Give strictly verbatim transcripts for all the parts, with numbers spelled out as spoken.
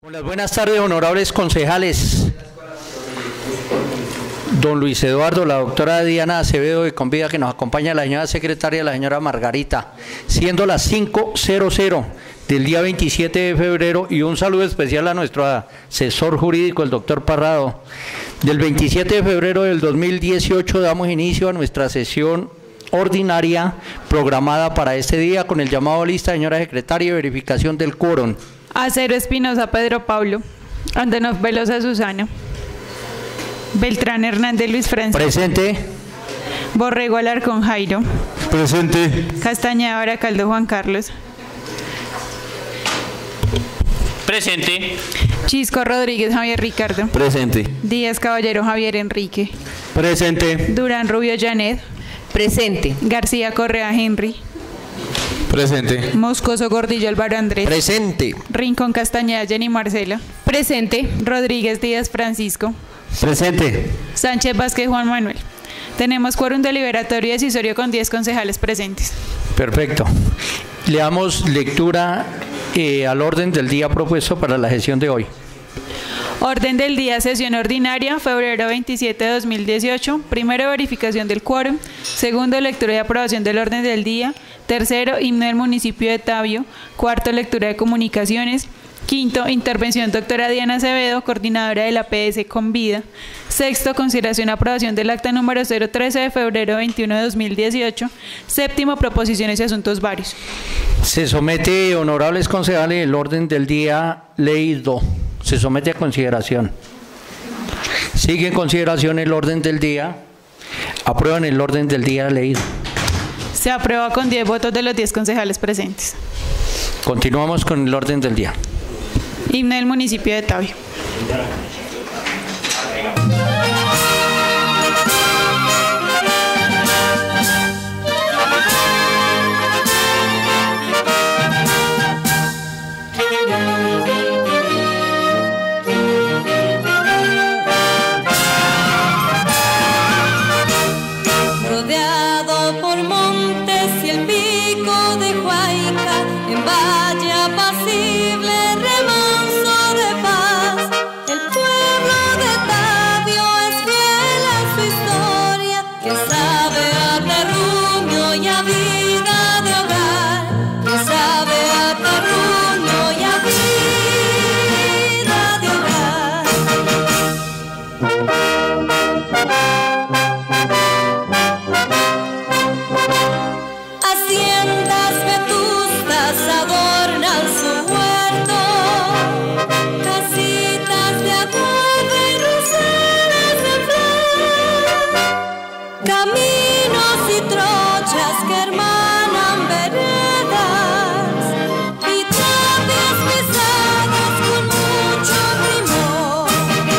Buenas, buenas tardes, honorables concejales. Don Luis Eduardo, la doctora Diana Acevedo de Convida, que nos acompaña, la señora secretaria, la señora Margarita, siendo las cinco cero cero del día veintisiete de febrero, y un saludo especial a nuestro asesor jurídico, el doctor Parrado. Del veintisiete de febrero del dos mil dieciocho damos inicio a nuestra sesión ordinaria programada para este día con el llamado a lista, señora secretaria, de verificación del quórum. Acero Espinosa Pedro Pablo, Andenov Velosa Susana, Beltrán Hernández Luis Francisco. Presente. Borrego Alarcón Jairo. Presente. Castañeda Baracaldo Juan Carlos. Presente. Chisco Rodríguez Javier Ricardo. Presente. Díaz Caballero Javier Enrique. Presente. Durán Rubio Janet. Presente. García Correa Henry. Presente. Moscoso Gordillo Álvaro Andrés. Presente. Rincón Castañeda Jenny Marcela. Presente. Rodríguez Díaz Francisco. Presente. Sánchez Vázquez Juan Manuel. Tenemos quórum deliberatorio y decisorio con diez concejales presentes. Perfecto. Le damos lectura eh, al orden del día propuesto para la sesión de hoy. Orden del día, sesión ordinaria, febrero veintisiete de dos mil dieciocho. Primero, verificación del quórum. Segundo, lectura y aprobación del orden del día. Tercero, himno del municipio de Tabio. Cuarto, lectura de comunicaciones. Quinto, intervención doctora Diana Acevedo, coordinadora de la P S Convida. Sexto, consideración y aprobación del acta número cero trece de febrero veintiuno de dos mil dieciocho. Séptimo, proposiciones y asuntos varios. Se somete, honorables concejales, el orden del día leído. Se somete a consideración. Sigue en consideración el orden del día. Aprueban el orden del día leído. Se aprueba con diez votos de los diez concejales presentes. Continuamos con el orden del día. Himno del municipio de Tabio. Rodeado por montes y el pico de Huayca, en valle apacible, remanso de paz, el pueblo de Tabio es fiel a su historia, que sabe a terruño y a vida de hogar, que sabe a terruño y a vida de hogar. Haciendas vetustas adornan su huerto, casitas de aguarde y roseras de flor, caminos y trochas que hermanan veredas y tapias pisadas con mucho primor.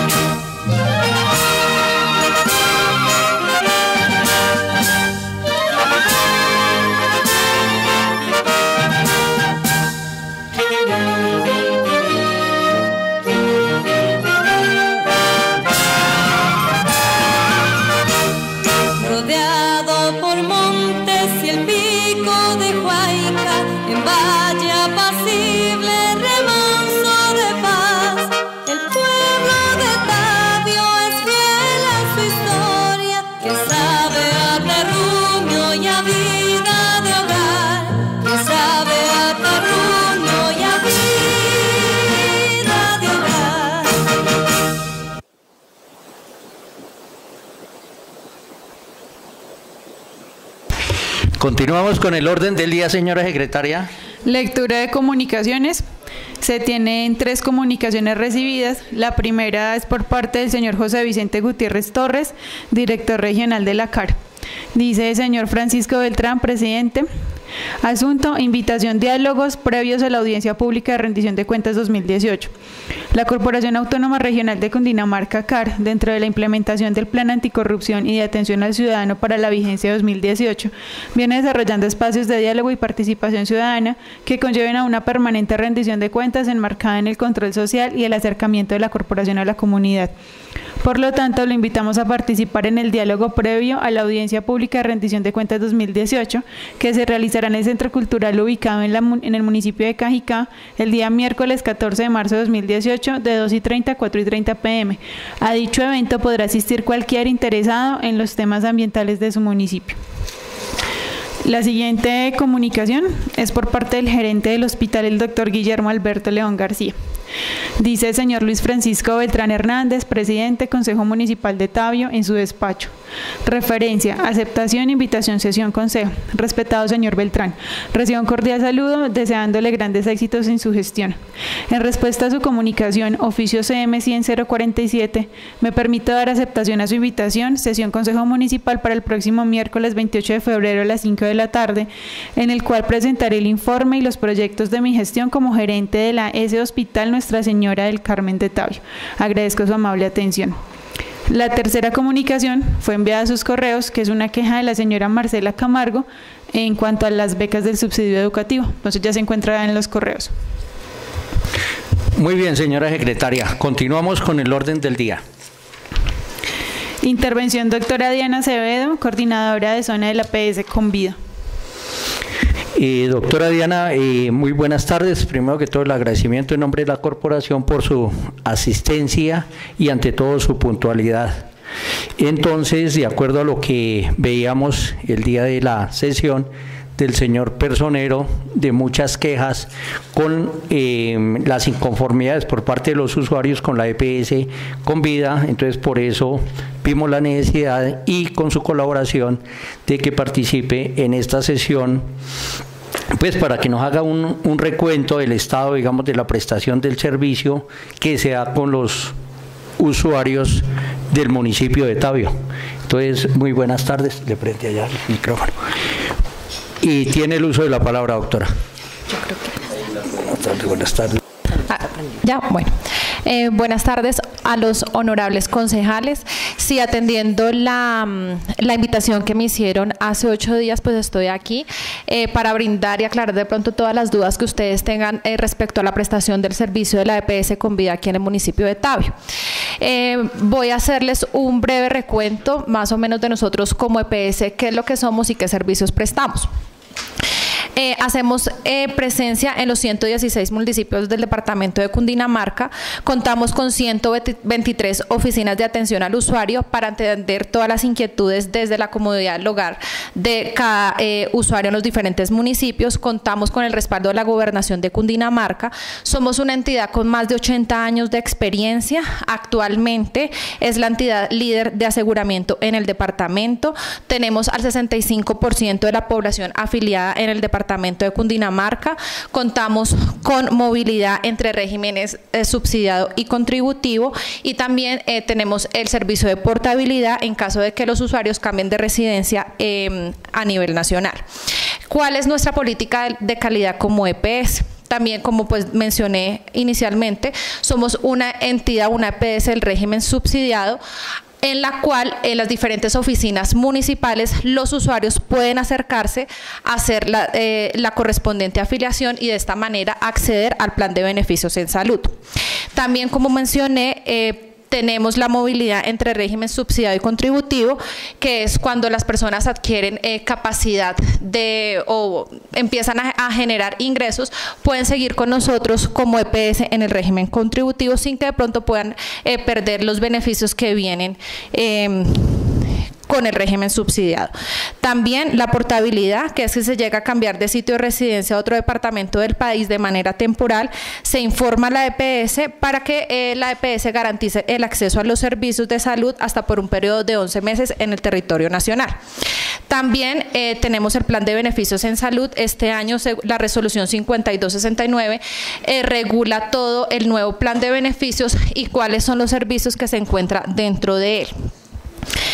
Rodeado por montes y el pico de Huayca, en valle apacible, remanso de paz, el pueblo de Tabio es fiel a su historia, que sabe a terruño y a vida de hogar, que sabe a terruño y a vida de hogar. Continuamos con el orden del día, señora secretaria. Lectura de comunicaciones. Se tienen tres comunicaciones recibidas. La primera es por parte del señor José Vicente Gutiérrez Torres, director regional de la C A R. Dice el señor Francisco Beltrán, presidente. Asunto: invitación diálogos previos a la audiencia pública de rendición de cuentas dos mil dieciocho. La Corporación Autónoma Regional de Cundinamarca, C A R, dentro de la implementación del Plan Anticorrupción y de Atención al Ciudadano para la vigencia dos mil dieciocho, viene desarrollando espacios de diálogo y participación ciudadana que conlleven a una permanente rendición de cuentas enmarcada en el control social y el acercamiento de la corporación a la comunidad. Por lo tanto, lo invitamos a participar en el diálogo previo a la audiencia pública de rendición de cuentas dos mil dieciocho, que se realizará en el Centro Cultural ubicado en, la, en el municipio de Cajicá el día miércoles catorce de marzo de dos mil dieciocho de dos y treinta a cuatro y treinta pm. A dicho evento podrá asistir cualquier interesado en los temas ambientales de su municipio. La siguiente comunicación es por parte del gerente del hospital, el doctor Guillermo Alberto León García. Dice el señor Luis Francisco Beltrán Hernández, presidente Consejo Municipal de Tabio, en su despacho. Referencia, aceptación, invitación, sesión, consejo. Respetado señor Beltrán, recibo un cordial saludo deseándole grandes éxitos en su gestión. En respuesta a su comunicación, oficio C M cien cero cuarenta y siete, me permito dar aceptación a su invitación, sesión Consejo Municipal para el próximo miércoles veintiocho de febrero a las cinco de la tarde, en el cual presentaré el informe y los proyectos de mi gestión como gerente de la S Hospital Nuestra Señora del Carmen de Tabio. Agradezco su amable atención. La tercera comunicación fue enviada a sus correos, que es una queja de la señora Marcela Camargo en cuanto a las becas del subsidio educativo. Entonces ya se encuentra en los correos. Muy bien, señora secretaria. Continuamos con el orden del día. Intervención doctora Diana Acevedo, coordinadora de zona de la P S Convida. Eh, doctora Diana, eh, muy buenas tardes. Primero que todo, el agradecimiento en nombre de la corporación por su asistencia y ante todo su puntualidad. Entonces, de acuerdo a lo que veíamos el día de la sesión del señor personero, de muchas quejas con eh, las inconformidades por parte de los usuarios con la E P S Convida, entonces por eso vimos la necesidad y con su colaboración de que participe en esta sesión, pues para que nos haga un, un recuento del estado, digamos, de la prestación del servicio que se da con los usuarios del municipio de Tabio. Entonces, muy buenas tardes, le prende allá el micrófono. Y tiene el uso de la palabra, doctora. Yo creo que... Buenas tardes, buenas tardes. Ah, ya, bueno. Eh, buenas tardes a los honorables concejales. Sí, atendiendo la, la invitación que me hicieron hace ocho días, pues estoy aquí eh, para brindar y aclarar de pronto todas las dudas que ustedes tengan eh, respecto a la prestación del servicio de la E P S Convida aquí en el municipio de Tabio. Eh, voy a hacerles un breve recuento más o menos de nosotros como E P S, qué es lo que somos y qué servicios prestamos. Eh, hacemos eh, presencia en los ciento dieciséis municipios del departamento de Cundinamarca. Contamos con ciento veintitrés oficinas de atención al usuario para atender todas las inquietudes desde la comodidad del hogar de cada eh, usuario en los diferentes municipios. Contamos con el respaldo de la Gobernación de Cundinamarca. Somos una entidad con más de ochenta años de experiencia. Actualmente es la entidad líder de aseguramiento en el departamento. Tenemos al sesenta y cinco por ciento de la población afiliada en el departamento de Cundinamarca. Contamos con movilidad entre regímenes eh, subsidiado y contributivo, y también eh, tenemos el servicio de portabilidad en caso de que los usuarios cambien de residencia eh, a nivel nacional. ¿Cuál es nuestra política de, de calidad como E P S? También, como pues mencioné inicialmente, somos una entidad, una E P S del régimen subsidiado, en la cual en las diferentes oficinas municipales los usuarios pueden acercarse a hacer la, eh, la correspondiente afiliación y de esta manera acceder al plan de beneficios en salud. También, como mencioné, eh, tenemos la movilidad entre régimen subsidiado y contributivo, que es cuando las personas adquieren eh, capacidad de o empiezan a, a generar ingresos, pueden seguir con nosotros como E P S en el régimen contributivo sin que de pronto puedan eh, perder los beneficios que vienen eh, con el régimen subsidiado. También la portabilidad, que es que se llega a cambiar de sitio de residencia a otro departamento del país de manera temporal, se informa a la E P S para que eh, la E P S garantice el acceso a los servicios de salud hasta por un periodo de once meses en el territorio nacional. También eh, tenemos el plan de beneficios en salud. Este año la resolución cincuenta y dos sesenta y nueve eh, regula todo el nuevo plan de beneficios y cuáles son los servicios que se encuentran dentro de él.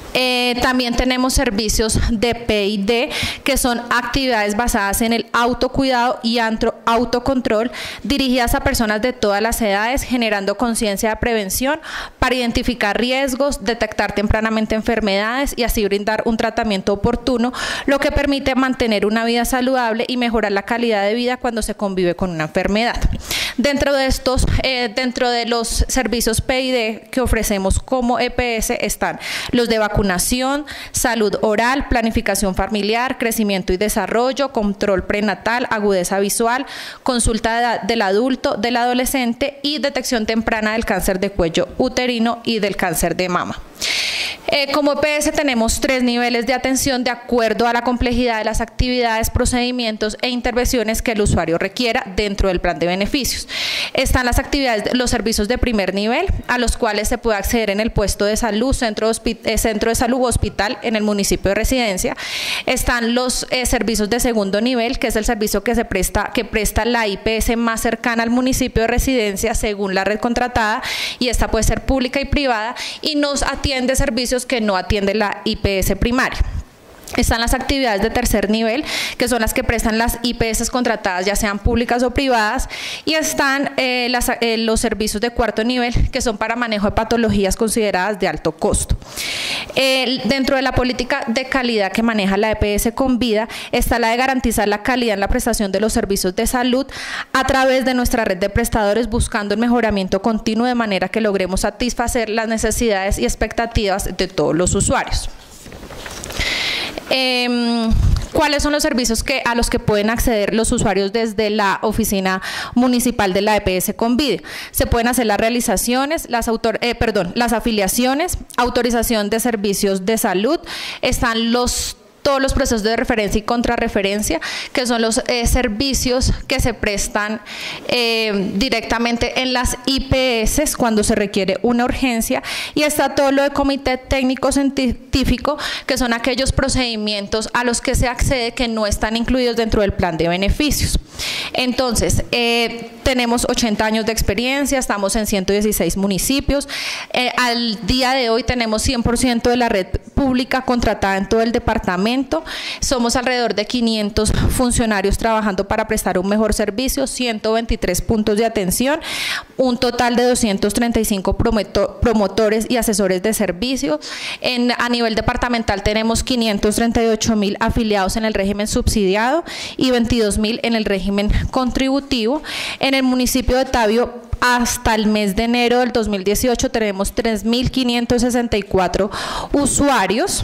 Eh, también tenemos servicios de P I D, que son actividades basadas en el autocuidado y autocontrol, dirigidas a personas de todas las edades, generando conciencia de prevención para identificar riesgos, detectar tempranamente enfermedades y así brindar un tratamiento oportuno, lo que permite mantener una vida saludable y mejorar la calidad de vida cuando se convive con una enfermedad. Dentro de estos, eh, dentro de los servicios P I D que ofrecemos como E P S están los de vacunación, salud oral, planificación familiar, crecimiento y desarrollo, control prenatal, agudeza visual, consulta de, del adulto, del adolescente y detección temprana del cáncer de cuello uterino y del cáncer de mama. Eh, como E P S tenemos tres niveles de atención de acuerdo a la complejidad de las actividades, procedimientos e intervenciones que el usuario requiera dentro del plan de beneficios. Están las actividades, los servicios de primer nivel, a los cuales se puede acceder en el puesto de salud, centro de, eh, centro de salud o hospital en el municipio de residencia. Están los eh, servicios de segundo nivel, que es el servicio que se presta, que presta la I P S más cercana al municipio de residencia según la red contratada, y esta puede ser pública y privada, y nos atiende servicios que no atiende la I P S primaria. Están las actividades de tercer nivel, que son las que prestan las I P S contratadas, ya sean públicas o privadas, y están eh, las, eh, los servicios de cuarto nivel, que son para manejo de patologías consideradas de alto costo. Eh, dentro de la política de calidad que maneja la E P S Convida está la de garantizar la calidad en la prestación de los servicios de salud a través de nuestra red de prestadores, buscando el mejoramiento continuo de manera que logremos satisfacer las necesidades y expectativas de todos los usuarios. Eh, ¿Cuáles son los servicios que, a los que pueden acceder los usuarios desde la oficina municipal de la E P S Convida? Se pueden hacer las realizaciones, las, autor, eh, perdón, las afiliaciones, autorización de servicios de salud, están los todos los procesos de referencia y contrarreferencia, que son los eh, servicios que se prestan eh, directamente en las I P S cuando se requiere una urgencia, y está todo lo de comité técnico científico, que son aquellos procedimientos a los que se accede que no están incluidos dentro del plan de beneficios. Entonces, eh, tenemos ochenta años de experiencia, estamos en ciento dieciséis municipios, eh, al día de hoy tenemos cien por ciento de la red pública contratada en todo el departamento. Somos alrededor de quinientos funcionarios trabajando para prestar un mejor servicio, ciento veintitrés puntos de atención, un total de doscientos treinta y cinco promotores y asesores de servicio. En, a nivel departamental tenemos quinientos treinta y ocho mil afiliados en el régimen subsidiado y veintidós mil en el régimen contributivo. En el municipio de Tabio, hasta el mes de enero del dos mil dieciocho tenemos tres mil quinientos sesenta y cuatro usuarios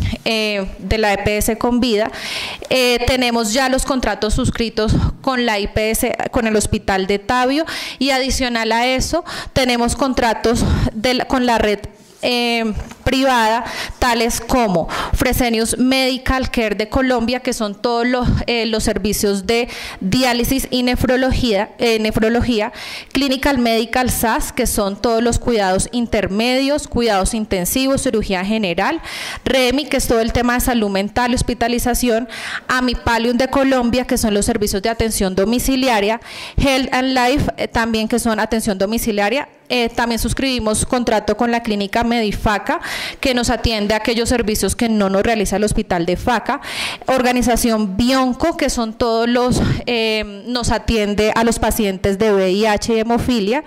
eh, de la E P S Convida. Eh, tenemos ya los contratos suscritos con la I P S, con el Hospital de Tabio, y adicional a eso tenemos contratos de la, con la red Eh, privada, tales como Fresenius Medical Care de Colombia, que son todos los, eh, los servicios de diálisis y nefrología, eh, nefrología, Clinical Medical S A S, que son todos los cuidados intermedios, cuidados intensivos, cirugía general, REMI, que es todo el tema de salud mental y hospitalización, Amipalium de Colombia, que son los servicios de atención domiciliaria, Health and Life, eh, también que son atención domiciliaria. Eh, también suscribimos contrato con la clínica Medifaca, que nos atiende a aquellos servicios que no nos realiza el hospital de Faca. Organización Bionco, que son todos los, eh, nos atiende a los pacientes de V I H y hemofilia.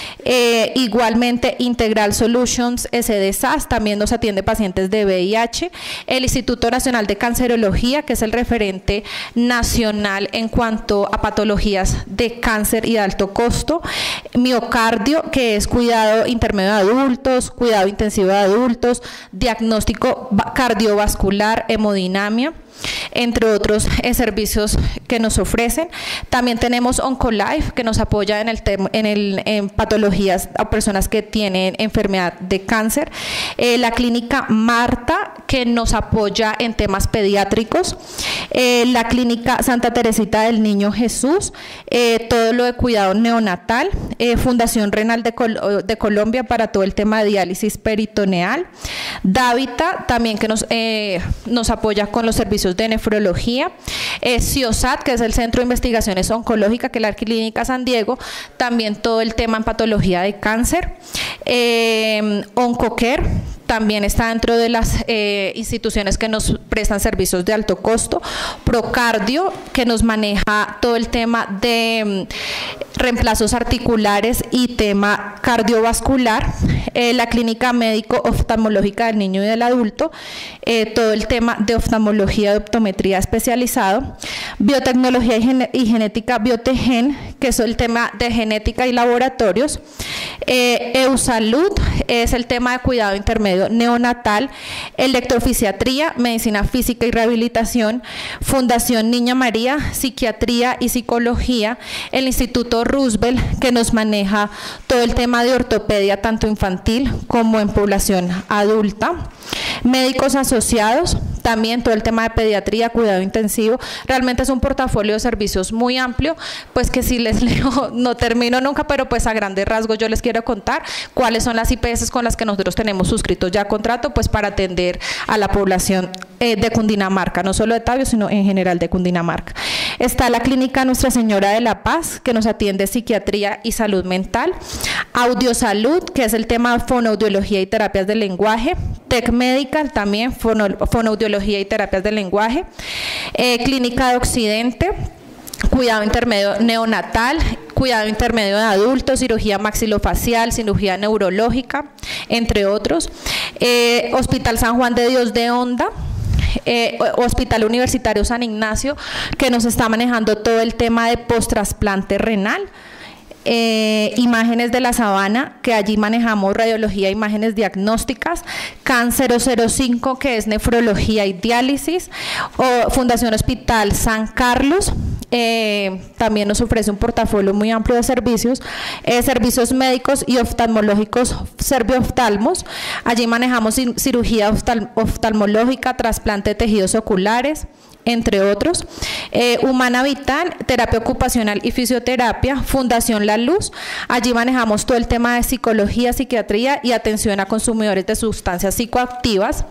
Eh, igualmente Integral Solutions S D S A S también nos atiende pacientes de V I H. El Instituto Nacional de Cancerología, que es el referente nacional en cuanto a patologías de cáncer y de alto costo. Miocardio, que es cuidado intermedio de adultos, cuidado intensivo de adultos, diagnóstico cardiovascular, hemodinamia, entre otros eh, servicios que nos ofrecen. También tenemos Oncolife, que nos apoya en, el en, el, en patologías a personas que tienen enfermedad de cáncer. Eh, la clínica Marta, que nos apoya en temas pediátricos. Eh, la clínica Santa Teresita del Niño Jesús, eh, todo lo de cuidado neonatal. Eh, Fundación Renal de, Col de Colombia para todo el tema de diálisis peritoneal. Davita, también que nos, eh, nos apoya con los servicios de nefrología. Eh, CIOSAT, que es el Centro de Investigaciones Oncológicas, que es la Clínica San Diego, también todo el tema en patología de cáncer. Eh, Oncocare, también está dentro de las eh, instituciones que nos prestan servicios de alto costo. Procardio, que nos maneja todo el tema de mm, reemplazos articulares y tema cardiovascular. Eh, la clínica médico oftalmológica del niño y del adulto, eh, todo el tema de oftalmología de optometría especializado. Biotecnología y, gen y genética Biotegen, que es el tema de genética y laboratorios. Eh, Eusalud es el tema de cuidado intermedio neonatal. Electrofisiatría, medicina física y rehabilitación. Fundación Niña María, psiquiatría y psicología. El Instituto Roosevelt, que nos maneja todo el tema de ortopedia tanto infantil como en población adulta. Médicos asociados, también todo el tema de pediatría, cuidado intensivo. Realmente es un portafolio de servicios muy amplio, pues que si les leo no termino nunca, pero pues a grandes rasgos yo les quiero contar cuáles son las I P S con las que nosotros tenemos suscritos ya contrato, pues para atender a la población eh, de Cundinamarca, no solo de Tabio, sino en general de Cundinamarca. Está la clínica Nuestra Señora de la Paz, que nos atiende psiquiatría y salud mental. Audiosalud, que es el tema de fonoaudiología y terapias del lenguaje. Tec Medical, también fono, fonoaudiología y terapias del lenguaje. Eh, clínica de Occidente, cuidado intermedio neonatal, cuidado intermedio de adultos, cirugía maxilofacial, cirugía neurológica, entre otros. Eh, Hospital San Juan de Dios de Honda. Eh, Hospital Universitario San Ignacio, que nos está manejando todo el tema de post-trasplante renal. Eh, imágenes de la Sabana, que allí manejamos radiología, imágenes diagnósticas. Cáncer cero cero cinco, que es nefrología y diálisis. O Fundación Hospital San Carlos, eh, también nos ofrece un portafolio muy amplio de servicios. Eh, servicios médicos y oftalmológicos, Servioftalmos. Allí manejamos cirugía oftal oftalmológica, trasplante de tejidos oculares, entre otros. Eh, Humana Vital, terapia ocupacional y fisioterapia. Fundación La Luz, allí manejamos todo el tema de psicología, psiquiatría y atención a consumidores de sustancias psicoactivas.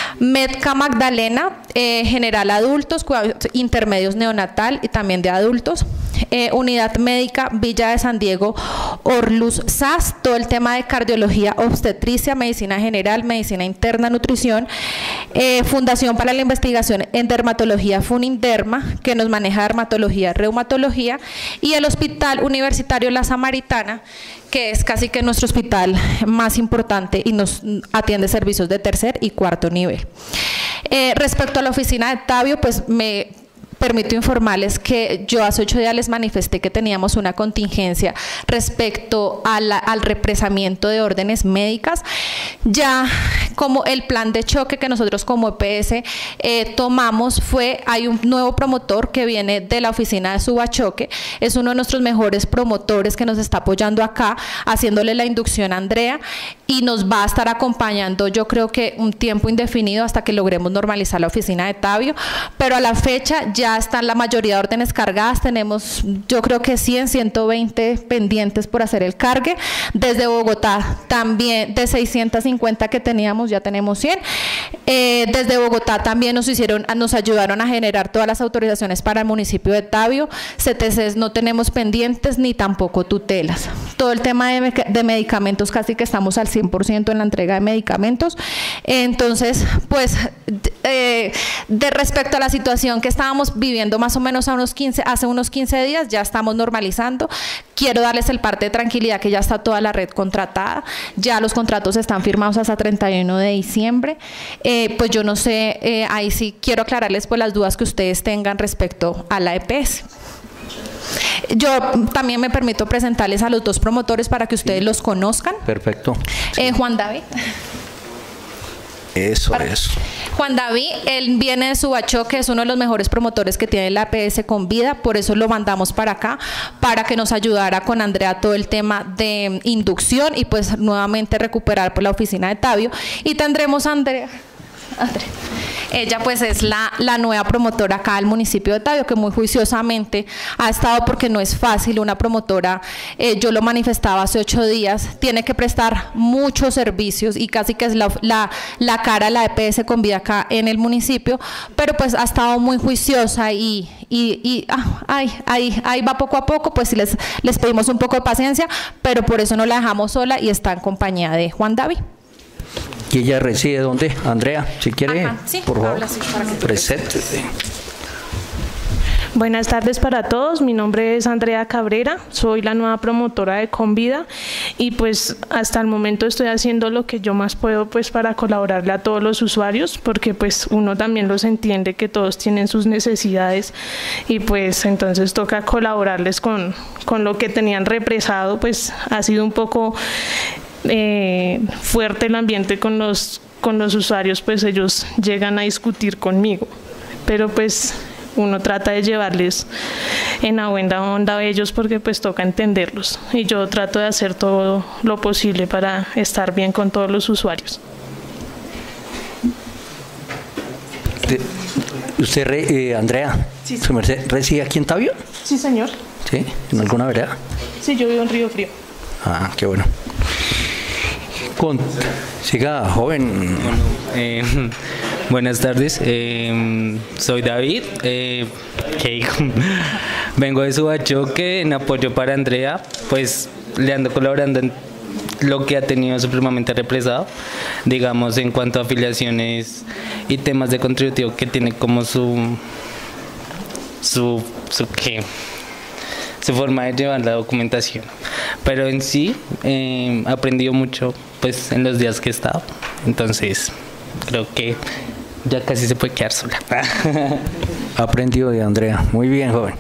Medca Magdalena, eh, general adultos, cuidados intermedios neonatal y también de adultos. Eh, Unidad Médica Villa de San Diego, Orluz S A S, todo el tema de cardiología, obstetricia, medicina general, medicina interna, nutrición. Eh, Fundación para la Investigación en Dermatología, Funinderma, que nos maneja dermatología, reumatología. Y el Hospital Universitario La Samaritana, que es casi que nuestro hospital más importante y nos atiende servicios de tercer y cuarto nivel. Eh, respecto a la oficina de Tabio, pues me permito informarles que yo hace ocho días les manifesté que teníamos una contingencia respecto a la, al represamiento de órdenes médicas. Ya como el plan de choque que nosotros como E P S eh, tomamos fue, hay un nuevo promotor que viene de la oficina de Subachoque, es uno de nuestros mejores promotores que nos está apoyando acá, haciéndole la inducción a Andrea, y nos va a estar acompañando yo creo que un tiempo indefinido hasta que logremos normalizar la oficina de Tabio, pero a la fecha ya están la mayoría de órdenes cargadas. Tenemos yo creo que cien, ciento veinte pendientes por hacer el cargue. Desde Bogotá también, de seiscientos cincuenta que teníamos ya tenemos cien. Eh, desde Bogotá también nos hicieron, nos ayudaron a generar todas las autorizaciones para el municipio de Tabio. C T Cs no tenemos pendientes ni tampoco tutelas. Todo el tema de, de medicamentos casi que estamos al cien por ciento en la entrega de medicamentos. Entonces pues eh, de respecto a la situación que estábamos viviendo más o menos a unos quince, hace unos quince días, ya estamos normalizando. Quiero darles el parte de tranquilidad que ya está toda la red contratada, ya los contratos están firmados hasta treinta y uno de diciembre. Eh, pues yo no sé, eh, ahí sí quiero aclararles pues las dudas que ustedes tengan respecto a la E P S. Yo también me permito presentarles a los dos promotores para que ustedes los conozcan. Perfecto. Sí. Eh, Juan David. Eso, para, eso. Juan David, él viene de Subachoque, es uno de los mejores promotores que tiene la E P S con vida, por eso lo mandamos para acá, para que nos ayudara con Andrea todo el tema de inducción y pues nuevamente recuperar por la oficina de Tabio. Y tendremos a Andrea. Andrea. Ella pues es la, la nueva promotora acá del municipio de Tabio, que muy juiciosamente ha estado, porque no es fácil una promotora, eh, yo lo manifestaba hace ocho días, tiene que prestar muchos servicios y casi que es la, la, la cara de la E P S con vida acá en el municipio, pero pues ha estado muy juiciosa y, y, y ah, ay, ay, ahí va poco a poco, pues les, les pedimos un poco de paciencia, pero por eso no la dejamos sola y está en compañía de Juan David. ¿Y ella reside dónde? Andrea, si quiere, Ajá, sí, por favor, habla así para que te preséntese. Buenas tardes para todos, mi nombre es Andrea Cabrera, soy la nueva promotora de Convida y pues hasta el momento estoy haciendo lo que yo más puedo pues para colaborarle a todos los usuarios, porque pues uno también los entiende que todos tienen sus necesidades y pues entonces toca colaborarles con, con lo que tenían represado. Pues ha sido un poco eh, fuerte el ambiente con los, con los usuarios, pues ellos llegan a discutir conmigo, pero pues uno trata de llevarles en la buena onda a ellos porque pues toca entenderlos y yo trato de hacer todo lo posible para estar bien con todos los usuarios. ¿Usted, eh, Andrea, Sí, sí. su merced, reside aquí en Tabio? Sí, señor. ¿Sí? ¿En alguna vereda? Sí, yo vivo en Río Frío. Ah, qué bueno. Con... Siga, joven. Bueno, eh, buenas tardes, eh, soy David, eh, que vengo de Subachoque en apoyo para Andrea, pues le ando colaborando en lo que ha tenido supremamente represado, digamos en cuanto a afiliaciones y temas de contributivo que tiene como su, su, su ¿qué? su forma de llevar la documentación, pero en sí eh, he aprendido mucho pues en los días que he estado, entonces creo que ya casi se puede quedar sola. Aprendido de Andrea. Muy bien, joven.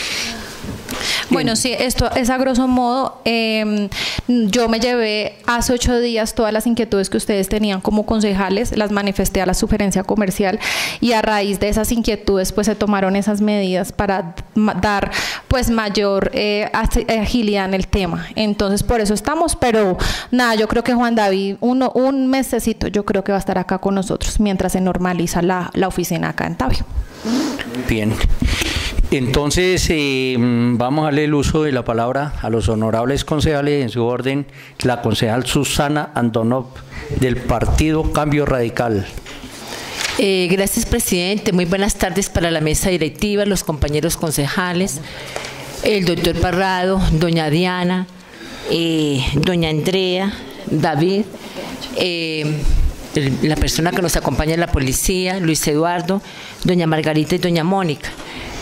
Bueno, sí, esto es a grosso modo. Eh, yo me llevé hace ocho días todas las inquietudes que ustedes tenían como concejales, las manifesté a la sugerencia comercial y a raíz de esas inquietudes pues se tomaron esas medidas para dar pues mayor eh, agilidad en el tema. Entonces por eso estamos, pero nada, yo creo que Juan David, uno, un mesecito yo creo que va a estar acá con nosotros mientras se normaliza la, la oficina acá en Tabio. Bien. Entonces, eh, vamos a darle el uso de la palabra a los honorables concejales. En su orden, la concejal Susana Andonov, del Partido Cambio Radical. Eh, gracias, presidente. Muy buenas tardes para la mesa directiva, los compañeros concejales, el doctor Parrado, doña Diana, eh, doña Andrea, David, eh, la persona que nos acompaña en la policía, Luis Eduardo, doña Margarita y doña Mónica.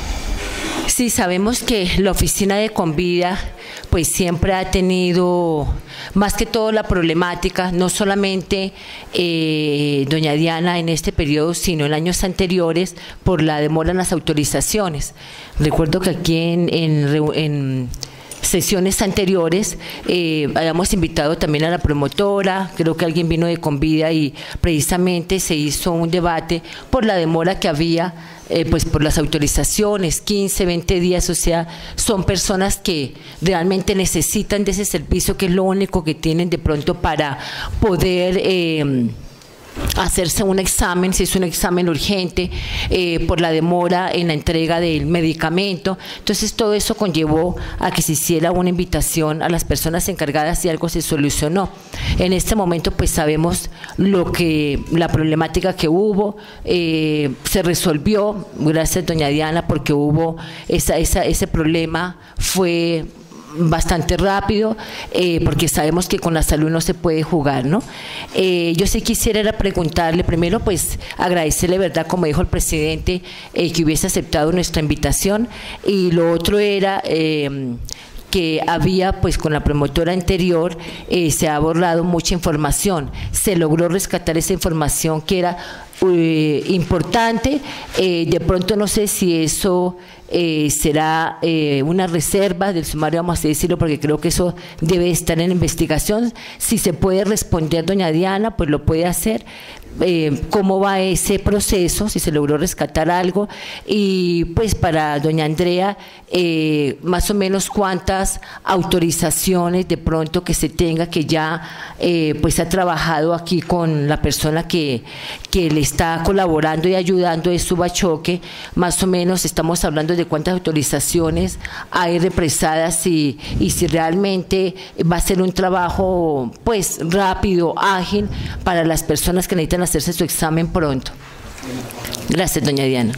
Sí, sabemos que la oficina de Convida pues siempre ha tenido más que todo la problemática, no solamente eh, doña Diana en este periodo, sino en años anteriores por la demora en las autorizaciones. Recuerdo que aquí en, en, en sesiones anteriores eh, habíamos invitado también a la promotora, creo que alguien vino de Convida y precisamente se hizo un debate por la demora que había Eh, pues por las autorizaciones, quince, veinte días, o sea, son personas que realmente necesitan de ese servicio, que es lo único que tienen de pronto para poder eh, hacerse un examen, si es un examen urgente, eh, por la demora en la entrega del medicamento. Entonces todo eso conllevó a que se hiciera una invitación a las personas encargadas y algo se solucionó. En este momento pues sabemos lo que, la problemática que hubo, eh, se resolvió, gracias doña Diana, porque hubo esa, esa, ese problema, fue bastante rápido, eh, porque sabemos que con la salud no se puede jugar, ¿no? Eh, yo sí quisiera era preguntarle, primero pues agradecerle, verdad, como dijo el presidente, eh, que hubiese aceptado nuestra invitación, y lo otro era eh, que había pues con la promotora anterior eh, se ha borrado mucha información, se logró rescatar esa información que era eh, importante, eh, de pronto no sé si eso Eh, será eh, una reserva del sumario, vamos a decirlo, porque creo que eso debe estar en investigación. Si se puede responder doña Diana, pues lo puede hacer. Eh, cómo va ese proceso, si se logró rescatar algo, y pues para doña Andrea, eh, más o menos cuántas autorizaciones de pronto que se tenga, que ya eh, pues ha trabajado aquí con la persona que, que le está colaborando y ayudando de Subachoque, más o menos estamos hablando de cuántas autorizaciones hay represadas y, y si realmente va a ser un trabajo pues rápido, ágil para las personas que necesitan hacerse su examen pronto. Gracias, doña Diana.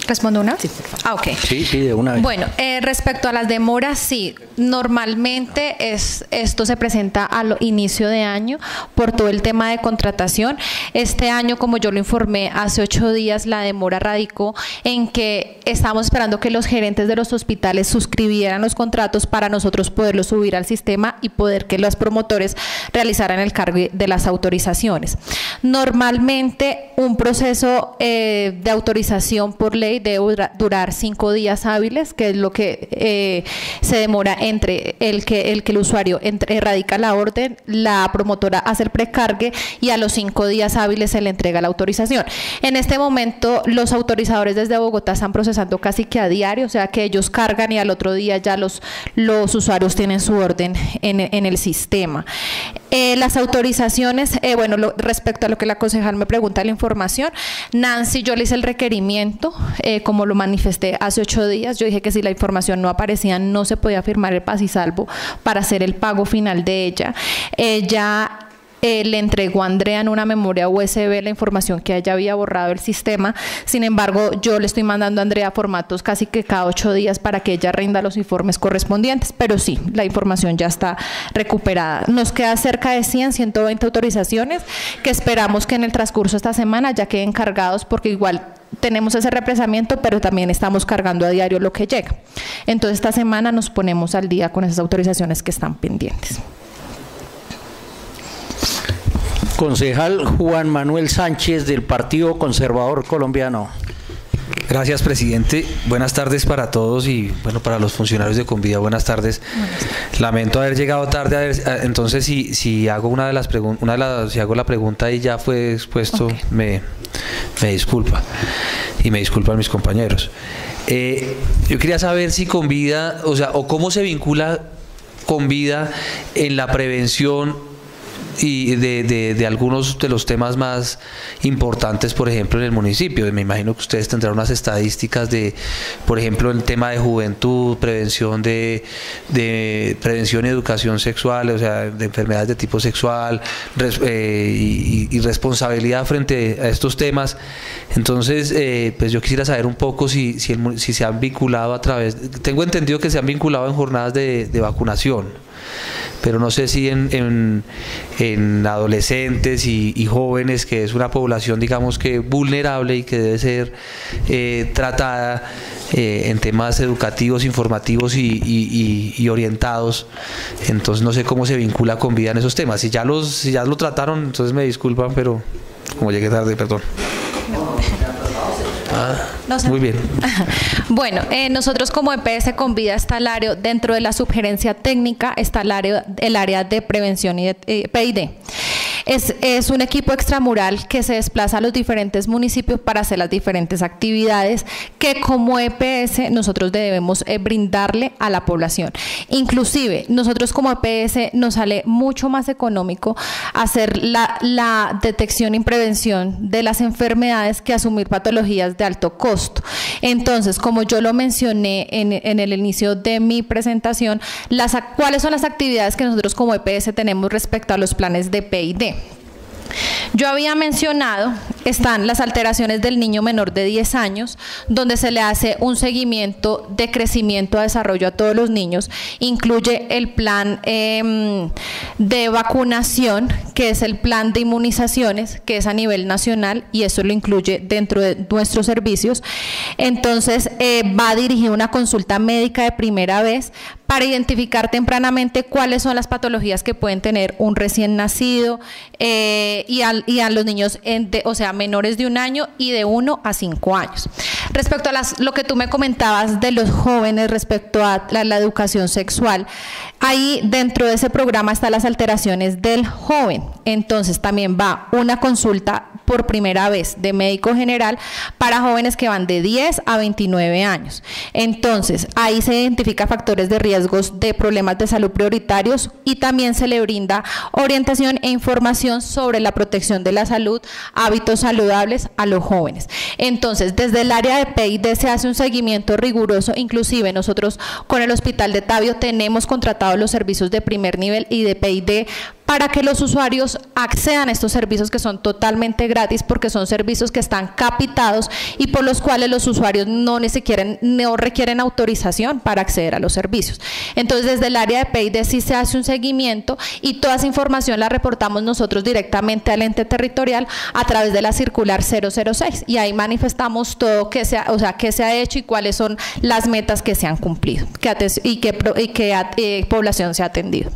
¿Respondo una? Sí, por favor. Ah, ok. Sí, sí, de una vez. Bueno, eh, respecto a las demoras, sí, normalmente es, esto se presenta al inicio de año por todo el tema de contratación. Este año, como yo lo informé hace ocho días, la demora radicó en que estamos esperando que los gerentes de los hospitales suscribieran los contratos para nosotros poderlos subir al sistema y poder que los promotores realizaran el cargo de las autorizaciones. Normalmente un proceso eh, de autorización por ley debe durar cinco días hábiles, que es lo que eh, se demora entre el que el que el usuario entre, radica la orden, la promotora hace el precargue y a los cinco días hábiles se le entrega la autorización. En este momento los autorizadores desde Bogotá están procesando casi que a diario, o sea que ellos cargan y al otro día ya los, los usuarios tienen su orden en, en el sistema. Eh, las autorizaciones, eh, bueno, lo, respecto a lo que la concejal me pregunta la información, Nancy, yo le hice el requerimiento, eh, como lo manifesté hace ocho días, yo dije que si la información no aparecía no se podía firmar el paz y salvo para hacer el pago final de ella. Ella Eh, le entregó a Andrea en una memoria U S B la información que ella había borrado el sistema. Sin embargo, yo le estoy mandando a Andrea formatos casi que cada ocho días para que ella rinda los informes correspondientes, pero sí, la información ya está recuperada. Nos queda cerca de cien, ciento veinte autorizaciones que esperamos que en el transcurso de esta semana ya queden cargados, porque igual tenemos ese represamiento, pero también estamos cargando a diario lo que llega. Entonces esta semana nos ponemos al día con esas autorizaciones que están pendientes. Concejal Juan Manuel Sánchez del Partido Conservador Colombiano. Gracias, presidente. Buenas tardes para todos y bueno, para los funcionarios de Convida, buenas tardes. Buenas tardes. Lamento haber llegado tarde, a ver, entonces si, si hago una de las preguntas, una de las, si hago la pregunta y ya fue expuesto, okay. me, me disculpa y me disculpan mis compañeros. Eh, yo quería saber si Convida, o sea, o cómo se vincula Convida en la prevención y de, de, de algunos de los temas más importantes, por ejemplo, en el municipio. Me imagino que ustedes tendrán unas estadísticas de, por ejemplo, el tema de juventud, prevención de, de prevención y educación sexual, o sea, de enfermedades de tipo sexual, res, eh, y, y responsabilidad frente a estos temas. Entonces, eh, pues yo quisiera saber un poco si, si, el, si se han vinculado a través, tengo entendido que se han vinculado en jornadas de, de vacunación, pero no sé si en, en, en adolescentes y, y jóvenes, que es una población, digamos, que vulnerable y que debe ser eh, tratada eh, en temas educativos, informativos y, y, y, y orientados. Entonces no sé cómo se vincula Convida en esos temas. Si ya, los, si ya lo trataron, entonces me disculpan, pero como llegué tarde, perdón. Ah, no sé. Muy bien. Bueno, eh, nosotros como E P S Convida está el área, dentro de la subgerencia técnica está el área, el área de prevención y de eh, P I D. Es, es un equipo extramural que se desplaza a los diferentes municipios para hacer las diferentes actividades que como E P S nosotros debemos eh, brindarle a la población. Inclusive nosotros como E P S nos sale mucho más económico hacer la, la detección y prevención de las enfermedades que asumir patologías de alto costo. Entonces, como yo lo mencioné en, en el inicio de mi presentación, las, ¿cuáles son las actividades que nosotros como E P S tenemos respecto a los planes de P I D? Yo había mencionado, están las alteraciones del niño menor de diez años, donde se le hace un seguimiento de crecimiento a desarrollo a todos los niños, incluye el plan eh, de vacunación, que es el plan de inmunizaciones, que es a nivel nacional, y eso lo incluye dentro de nuestros servicios. Entonces, eh, va a dirigir una consulta médica de primera vez para identificar tempranamente cuáles son las patologías que pueden tener un recién nacido eh, y, a, y a los niños, en de, o sea, menores de un año y de uno a cinco años. Respecto a las, lo que tú me comentabas de los jóvenes respecto a la, la educación sexual, ahí dentro de ese programa están las alteraciones del joven. Entonces también va una consulta por primera vez de médico general para jóvenes que van de diez a veintinueve años. Entonces ahí se identifica factores de riesgos de problemas de salud prioritarios y también se le brinda orientación e información sobre la protección de la salud, hábitos saludables a los jóvenes. Entonces desde el área de P I D se hace un seguimiento riguroso, inclusive nosotros con el Hospital de Tabio tenemos contratados los servicios de primer nivel y de P I D para que los usuarios accedan a estos servicios que son totalmente gratis, porque son servicios que están capitados y por los cuales los usuarios no, ni siquiera, no requieren autorización para acceder a los servicios. Entonces, desde el área de P I D E sí se hace un seguimiento y toda esa información la reportamos nosotros directamente al ente territorial a través de la circular cero cero seis, y ahí manifestamos todo que se ha, o sea, qué se ha hecho y cuáles son las metas que se han cumplido que y qué y qué eh, población se ha atendido.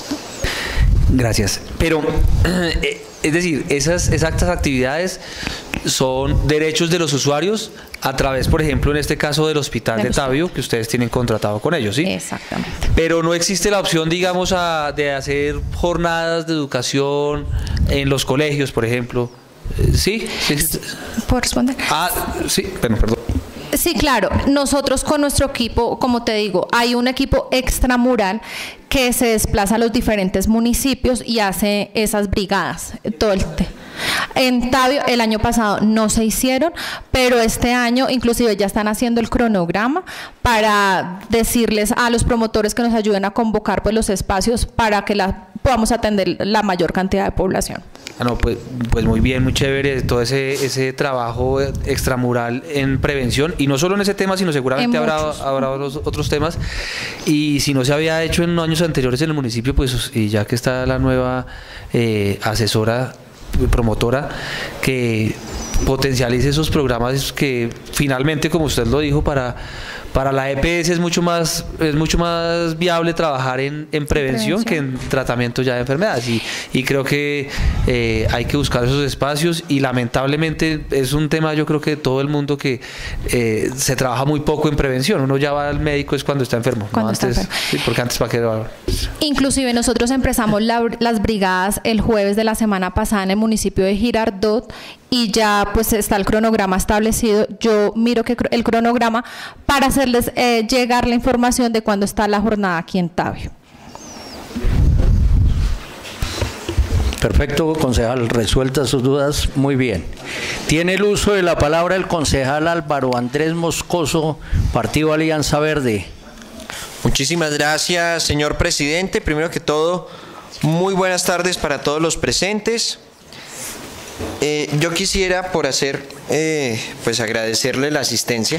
Gracias. Pero, eh, es decir, esas exactas actividades son derechos de los usuarios a través, por ejemplo, en este caso del Hospital de Tabio, que ustedes tienen contratado con ellos, ¿sí? Exactamente. Pero no existe la opción, digamos, a, de hacer jornadas de educación en los colegios, por ejemplo. ¿Sí? ¿Sí? ¿Puedo responder? Ah, sí, bueno, perdón. Sí, claro. Nosotros con nuestro equipo, como te digo, hay un equipo extramural que se desplaza a los diferentes municipios y hace esas brigadas. Todo el En Tabio el año pasado no se hicieron, pero este año inclusive ya están haciendo el cronograma para decirles a los promotores que nos ayuden a convocar pues los espacios para que la, podamos atender la mayor cantidad de población. Ah, no, pues, pues muy bien, muy chévere todo ese, ese trabajo extramural en prevención, y no solo en ese tema, sino seguramente habrá, habrá otros, otros temas. Y si no se había hecho en años anteriores en el municipio, pues y ya que está la nueva eh, asesora promotora, que potencialice esos programas que finalmente, como usted lo dijo, para para la E P S es mucho más es mucho más viable trabajar en, en prevención, prevención que en tratamiento ya de enfermedades, y, y creo que eh, hay que buscar esos espacios, y lamentablemente es un tema, yo creo que de todo el mundo, que eh, se trabaja muy poco en prevención. Uno ya va al médico es cuando está enfermo, cuando no está antes, enfermo. Sí, porque antes para qué va. Inclusive nosotros empezamos la, las brigadas el jueves de la semana pasada en el municipio de Girardot, y ya pues está el cronograma establecido. Yo miro que el cronograma para hacerles eh, llegar la información de cuándo está la jornada aquí en Tabio. Perfecto, concejal, resueltas sus dudas, muy bien. Tiene el uso de la palabra el concejal Álvaro Andrés Moscoso, Partido Alianza Verde. Muchísimas gracias, señor presidente. Primero que todo, muy buenas tardes para todos los presentes. Eh, yo quisiera, por hacer, eh, pues agradecerle la asistencia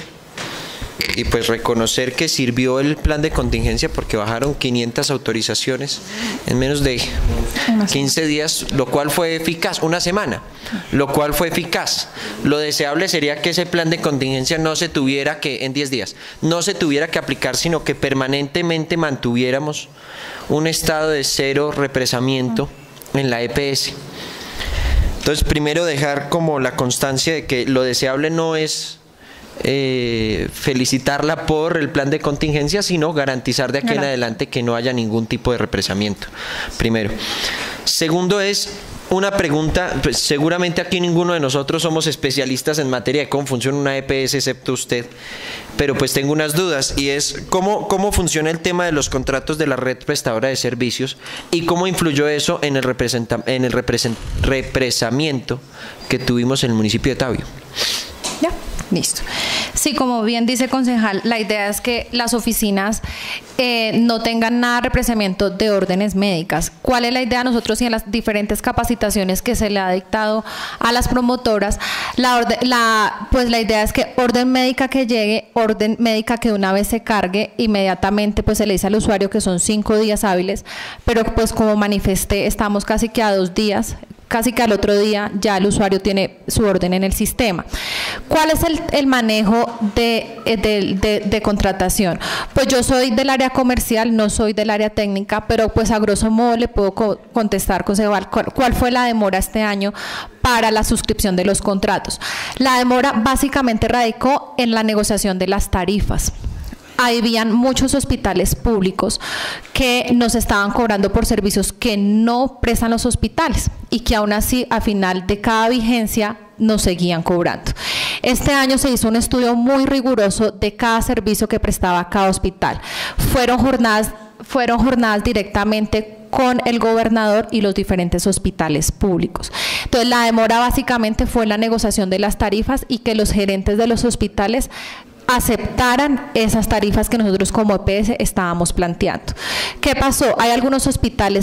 y pues reconocer que sirvió el plan de contingencia, porque bajaron quinientas autorizaciones en menos de quince días, lo cual fue eficaz, una semana, lo cual fue eficaz. Lo deseable sería que ese plan de contingencia no se tuviera que, en diez días, no se tuviera que aplicar, sino que permanentemente mantuviéramos un estado de cero represamiento en la E P S. Entonces, primero dejar como la constancia de que lo deseable no es eh, felicitarla por el plan de contingencia, sino garantizar de aquí en adelante que no haya ningún tipo de represamiento, primero. Segundo es una pregunta, pues seguramente aquí ninguno de nosotros somos especialistas en materia de cómo funciona una E P S, excepto usted, pero pues tengo unas dudas, y es cómo, cómo funciona el tema de los contratos de la red prestadora de servicios y cómo influyó eso en el, representa, en el represent, represamiento que tuvimos en el municipio de Tabio. Ya, listo. Sí, como bien dice concejal, la idea es que las oficinas eh, no tengan nada de represamiento de órdenes médicas. ¿Cuál es la idea? Nosotros, y en las diferentes capacitaciones que se le ha dictado a las promotoras, la, orden, la, pues la idea es que orden médica que llegue, orden médica que una vez se cargue, inmediatamente pues se le dice al usuario que son cinco días hábiles, pero pues como manifesté, estamos casi que a dos días, casi que al otro día ya el usuario tiene su orden en el sistema. ¿Cuál es el, el manejo de, de, de, de contratación? Pues yo soy del área comercial, no soy del área técnica, pero pues a grosso modo le puedo co contestar, concejal, ¿cuál, cuál fue la demora este año para la suscripción de los contratos? La demora básicamente radicó en la negociación de las tarifas. Habían muchos hospitales públicos que nos estaban cobrando por servicios que no prestan los hospitales y que aún así a final de cada vigencia nos seguían cobrando. Este año se hizo un estudio muy riguroso de cada servicio que prestaba cada hospital. Fueron jornadas, fueron jornadas directamente con el gobernador y los diferentes hospitales públicos. Entonces la demora básicamente fue la negociación de las tarifas y que los gerentes de los hospitales aceptaran esas tarifas que nosotros como E P S estábamos planteando. ¿Qué pasó? Hay algunos hospitales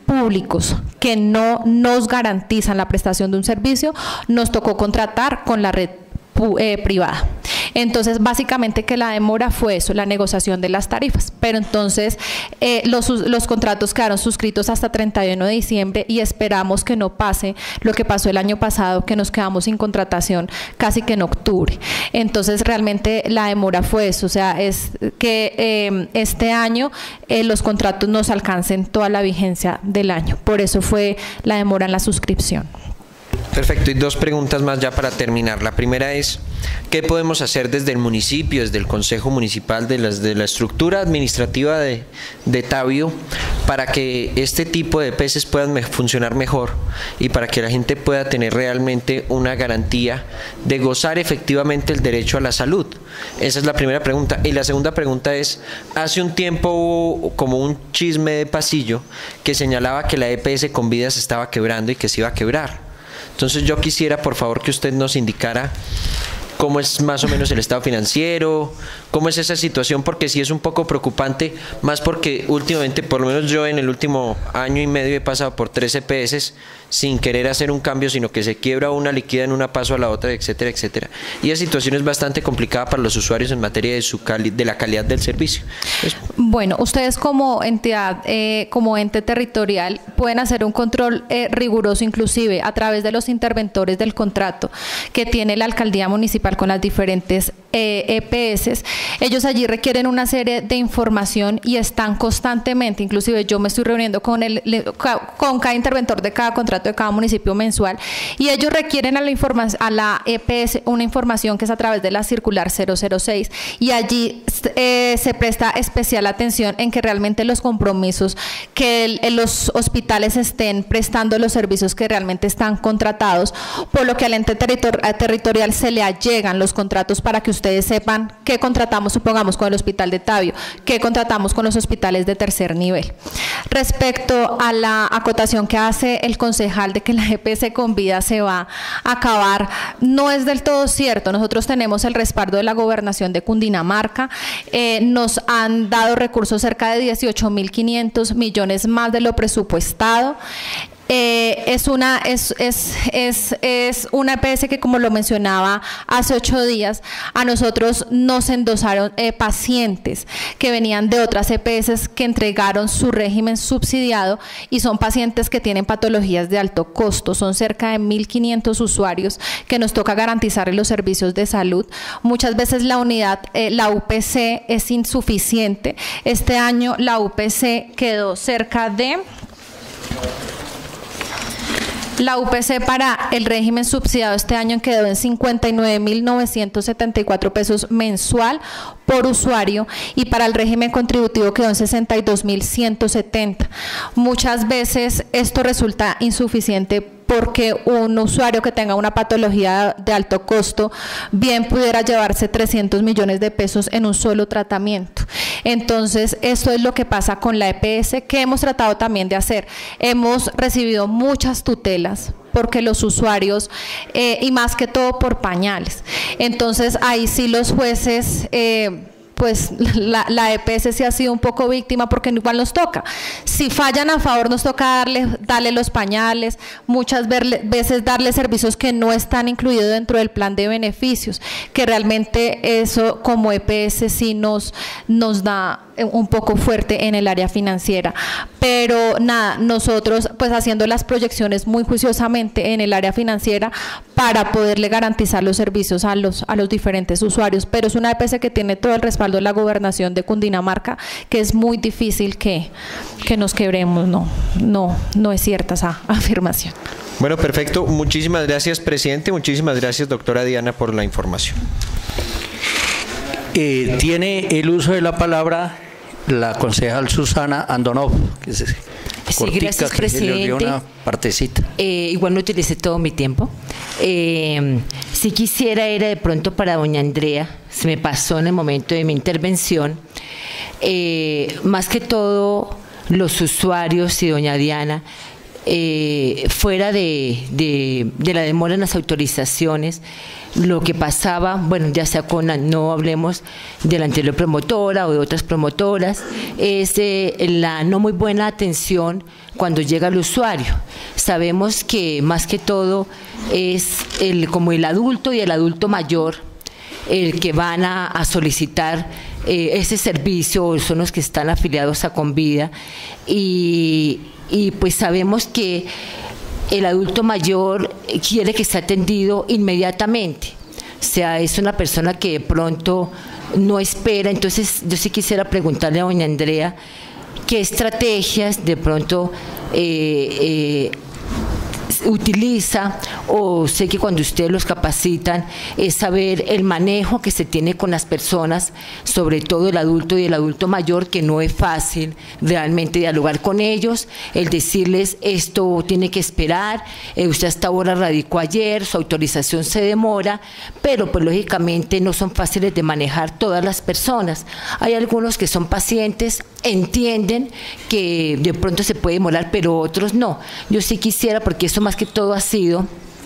públicos que no nos garantizan la prestación de un servicio, nos tocó contratar con la red eh, privada. Entonces, básicamente que la demora fue eso, la negociación de las tarifas. Pero entonces, eh, los, los contratos quedaron suscritos hasta treinta y uno de diciembre y esperamos que no pase lo que pasó el año pasado, que nos quedamos sin contratación casi que en octubre. Entonces, realmente la demora fue eso, o sea, es que eh, este año eh, los contratos nos alcancen toda la vigencia del año. Por eso fue la demora en la suscripción. Perfecto, y dos preguntas más ya para terminar. La primera es, ¿qué podemos hacer desde el municipio, desde el Consejo Municipal, de, las, de la estructura administrativa de, de Tabio, para que este tipo de E P S puedan me, funcionar mejor y para que la gente pueda tener realmente una garantía de gozar efectivamente el derecho a la salud? Esa es la primera pregunta. Y la segunda pregunta es, hace un tiempo hubo como un chisme de pasillo que señalaba que la E P S Convida se estaba quebrando y que se iba a quebrar. Entonces yo quisiera, por favor, que usted nos indicara cómo es más o menos el estado financiero, cómo es esa situación, porque sí es un poco preocupante, más porque últimamente, por lo menos yo en el último año y medio he pasado por tres E P S sin querer hacer un cambio, sino que se quiebra una, liquida en una, paso a la otra, etcétera, etcétera. Y la situación es bastante complicada para los usuarios en materia de, su cali de la calidad del servicio. Entonces, bueno, ustedes como entidad, eh, como ente territorial, pueden hacer un control eh, riguroso, inclusive a través de los interventores del contrato que tiene la alcaldía municipal con las diferentes eh, E P S. Ellos allí requieren una serie de información y están constantemente, inclusive yo me estoy reuniendo con, el, con cada interventor de cada contrato de cada municipio mensual, y ellos requieren a la, a la E P S una información que es a través de la circular cero cero seis, y allí eh, se presta especial atención en que realmente los compromisos, que el, en los hospitales estén prestando los servicios que realmente están contratados, por lo que al ente territor territorial se le allegan los contratos para que ustedes sepan qué contratamos, supongamos, con el Hospital de Tabio, qué contratamos con los hospitales de tercer nivel. Respecto a la acotación que hace el concejal de que la E P S Convida se va a acabar, no es del todo cierto. Nosotros tenemos el respaldo de la gobernación de Cundinamarca, eh, nos han dado recursos cerca de dieciocho mil quinientos millones más de lo presupuestado. Eh, es una es, es, es, es una E P S que, como lo mencionaba hace ocho días, a nosotros nos endosaron eh, pacientes que venían de otras E P S que entregaron su régimen subsidiado, y son pacientes que tienen patologías de alto costo. Son cerca de mil quinientos usuarios que nos toca garantizar los servicios de salud. Muchas veces la unidad, eh, la U P C es insuficiente. Este año la U P C quedó cerca de... La U P C para el régimen subsidiado este año quedó en cincuenta y nueve mil novecientos setenta y cuatro pesos mensual por usuario, y para el régimen contributivo quedó en sesenta y dos mil ciento setenta. Muchas veces esto resulta insuficiente porque un usuario que tenga una patología de alto costo bien pudiera llevarse trescientos millones de pesos en un solo tratamiento. Entonces, esto es lo que pasa con la E P S, que hemos tratado también de hacer. Hemos recibido muchas tutelas porque los usuarios, eh, y más que todo por pañales. Entonces, ahí sí los jueces... Eh, pues la, la E P S sí ha sido un poco víctima, porque igual nos toca. Si fallan a favor, nos toca darle, darle los pañales, muchas veces darle servicios que no están incluidos dentro del plan de beneficios, que realmente eso como E P S sí nos, nos da un poco fuerte en el área financiera. Pero nada, nosotros pues haciendo las proyecciones muy juiciosamente en el área financiera para poderle garantizar los servicios a los, a los diferentes usuarios, pero es una E P S que tiene todo el respaldo de la gobernación de Cundinamarca, que es muy difícil que, que nos quebremos. No, no, no es cierta esa afirmación. Bueno, perfecto. Muchísimas gracias, presidente. Muchísimas gracias, doctora Diana, por la información. Eh, tiene el uso de la palabra la concejal Susana Andonov, que es sí, gracias, presidente. Le dio una partecita. Eh, igual no utilicé todo mi tiempo. Eh, si quisiera era de pronto para doña Andrea, se me pasó en el momento de mi intervención, eh, más que todo los usuarios y doña Diana, eh, fuera de, de, de la demora en las autorizaciones, lo que pasaba, bueno, ya sea con, no hablemos de la anterior promotora o de otras promotoras, es eh, la no muy buena atención cuando llega el usuario. Sabemos que más que todo es el, como el adulto y el adulto mayor el que van a, a solicitar eh, ese servicio, son los que están afiliados a Convida, y, y pues sabemos que el adulto mayor quiere que sea atendido inmediatamente. O sea, es una persona que de pronto no espera. Entonces yo sí quisiera preguntarle a doña Andrea qué estrategias de pronto eh, eh, utiliza, o sé que cuando ustedes los capacitan es saber el manejo que se tiene con las personas, sobre todo el adulto y el adulto mayor, que no es fácil realmente dialogar con ellos, el decirles esto tiene que esperar, eh, usted hasta ahora radicó ayer, su autorización se demora, pero pues lógicamente no son fáciles de manejar todas las personas. Hay algunos que son pacientes, entienden que de pronto se puede demorar, pero otros no. Yo sí quisiera, porque eso más que todo ha sido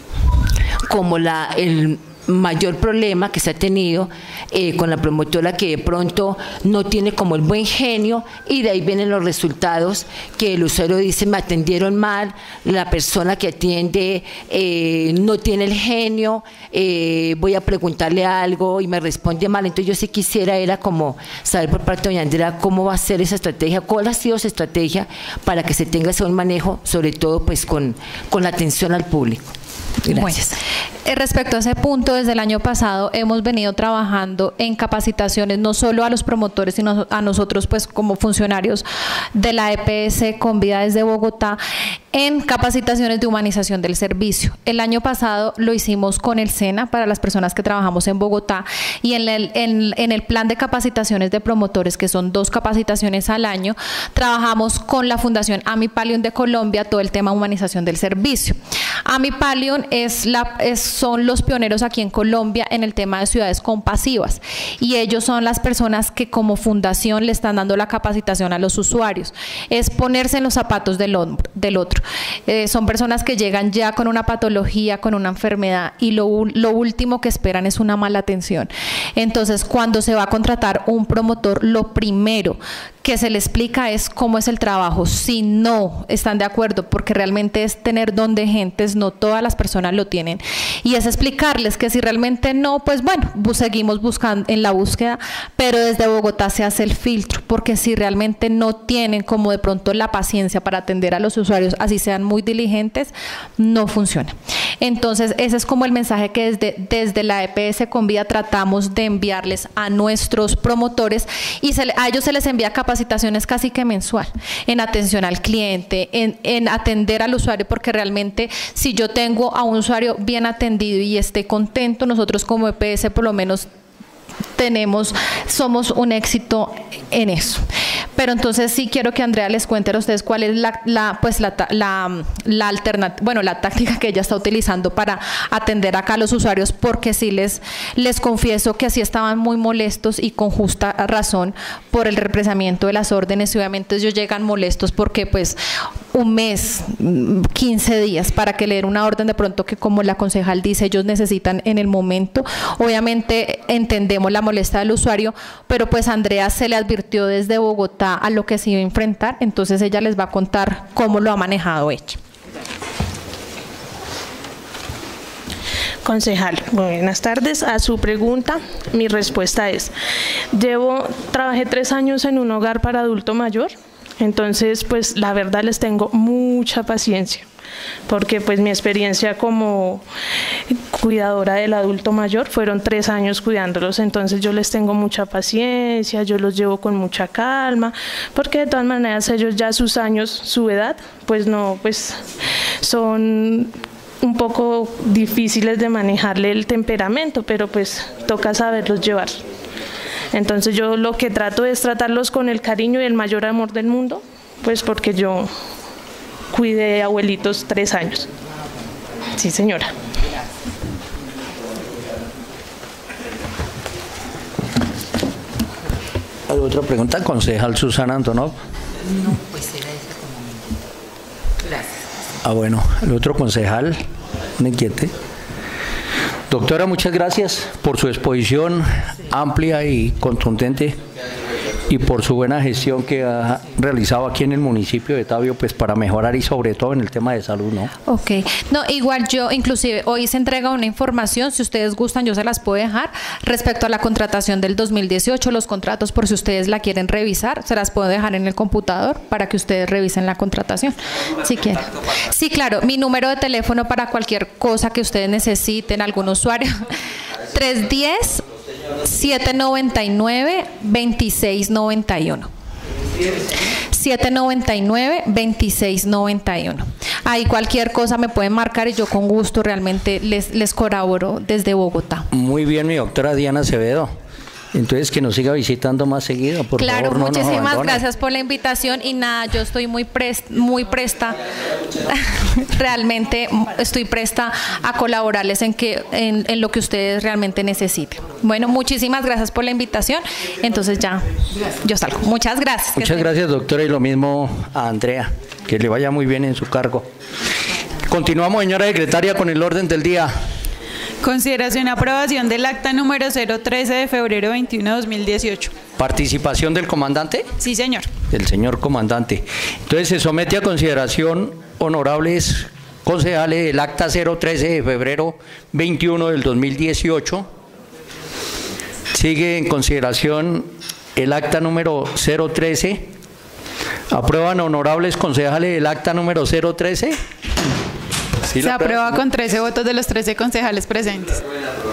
como la, el mayor problema que se ha tenido eh, con la promotora, que de pronto no tiene como el buen genio, y de ahí vienen los resultados que el usuario dice: me atendieron mal, la persona que atiende eh, no tiene el genio, eh, voy a preguntarle algo y me responde mal. Entonces yo sí quisiera era como saber por parte de doña Andrea cómo va a ser esa estrategia, cuál ha sido esa estrategia para que se tenga ese buen manejo, sobre todo pues con, con la atención al público. Gracias. Bueno, respecto a ese punto, desde el año pasado hemos venido trabajando en capacitaciones, no solo a los promotores, sino a nosotros pues como funcionarios de la E P S Convida desde Bogotá, en capacitaciones de humanización del servicio. El año pasado lo hicimos con el SENA para las personas que trabajamos en Bogotá, y en el, en, en el plan de capacitaciones de promotores, que son dos capacitaciones al año, trabajamos con la Fundación Amipalion de Colombia todo el tema humanización del servicio. Amipalion es la, es, son los pioneros aquí en Colombia en el tema de ciudades compasivas, y ellos son las personas que como fundación le están dando la capacitación a los usuarios. Es ponerse en los zapatos del, hombro, del otro. Eh, son personas que llegan ya con una patología, con una enfermedad, y lo, lo último que esperan es una mala atención. Entonces, cuando se va a contratar un promotor, lo primero que se le explica es cómo es el trabajo, si no están de acuerdo, porque realmente es tener don de gentes, no todas las personas lo tienen, y es explicarles que si realmente no, pues bueno, seguimos buscando en la búsqueda, pero desde Bogotá se hace el filtro, porque si realmente no tienen como de pronto la paciencia para atender a los usuarios, así sean muy diligentes, no funciona. Entonces ese es como el mensaje que desde, desde la E P S Convida tratamos de enviarles a nuestros promotores, y se, a ellos se les envía capacitaciones casi que mensual en atención al cliente, en, en atender al usuario, porque realmente si yo tengo a un usuario bien atendido y esté contento, nosotros como E P S por lo menos tenemos, somos un éxito en eso. Pero entonces sí quiero que Andrea les cuente a ustedes cuál es la, la pues la, la, la alternativa, bueno, la táctica que ella está utilizando para atender acá a los usuarios, porque sí les, les confieso que sí estaban muy molestos, y con justa razón, por el represamiento de las órdenes, y obviamente ellos llegan molestos porque pues un mes, quince días para que leer una orden de pronto que, como la concejal dice, ellos necesitan en el momento. Obviamente entendemos la molestia del usuario, pero pues Andrea se le advirtió desde Bogotá a lo que se iba a enfrentar, entonces ella les va a contar cómo lo ha manejado ella. Concejal, buenas tardes. A su pregunta, mi respuesta es: llevo, trabajé tres años en un hogar para adulto mayor, entonces pues la verdad les tengo mucha paciencia, porque pues mi experiencia como cuidadora del adulto mayor fueron tres años cuidándolos, entonces yo les tengo mucha paciencia, yo los llevo con mucha calma, porque de todas maneras ellos ya sus años, su edad, pues no, pues son un poco difíciles de manejarle el temperamento, pero pues toca saberlos llevar. Entonces yo lo que trato es tratarlos con el cariño y el mayor amor del mundo, pues porque yo cuidé abuelitos tres años. Sí, señora. ¿Hay otra pregunta, concejal Susana Antonov? No, pues era esa como... Gracias. Ah, bueno, el otro concejal, me inquiete. Doctora, muchas gracias por su exposición amplia y contundente y por su buena gestión que ha realizado aquí en el municipio de Tabio, pues para mejorar y sobre todo en el tema de salud, ¿no? Ok, no, igual yo, inclusive hoy se entrega una información, si ustedes gustan yo se las puedo dejar, respecto a la contratación del dos mil dieciocho, los contratos por si ustedes la quieren revisar, se las puedo dejar en el computador para que ustedes revisen la contratación, si quieren. Sí, claro, mi número de teléfono para cualquier cosa que ustedes necesiten, algún usuario, tres uno cero, siete nueve nueve, dos seis nueve uno. siete nueve nueve, dos seis nueve uno. Ahí cualquier cosa me pueden marcar y yo con gusto realmente les, les colaboro desde Bogotá. Muy bien, mi doctora Diana Acevedo. Entonces que nos siga visitando más seguido, por claro, favor, no nos muchísimas abandone. gracias por la invitación y nada, yo estoy muy presta, muy presta, realmente estoy presta a colaborarles en que en, en lo que ustedes realmente necesiten. Bueno, muchísimas gracias por la invitación. Entonces ya yo salgo. Muchas gracias. Muchas gracias, doctora, y lo mismo a Andrea, que le vaya muy bien en su cargo. Continuamos, señora secretaria, con el orden del día. Consideración y aprobación del acta número cero trece de febrero veintiuno de dos mil dieciocho. ¿Participación del comandante? Sí, señor. Del señor comandante. Entonces se somete a consideración, honorables concejales, el acta cero trece de febrero veintiuno del dos mil dieciocho. Sigue en consideración el acta número cero trece. ¿Aprueban, honorables concejales, el acta número cero trece? ¿Sí Se aprueba con trece votos de los trece concejales presentes.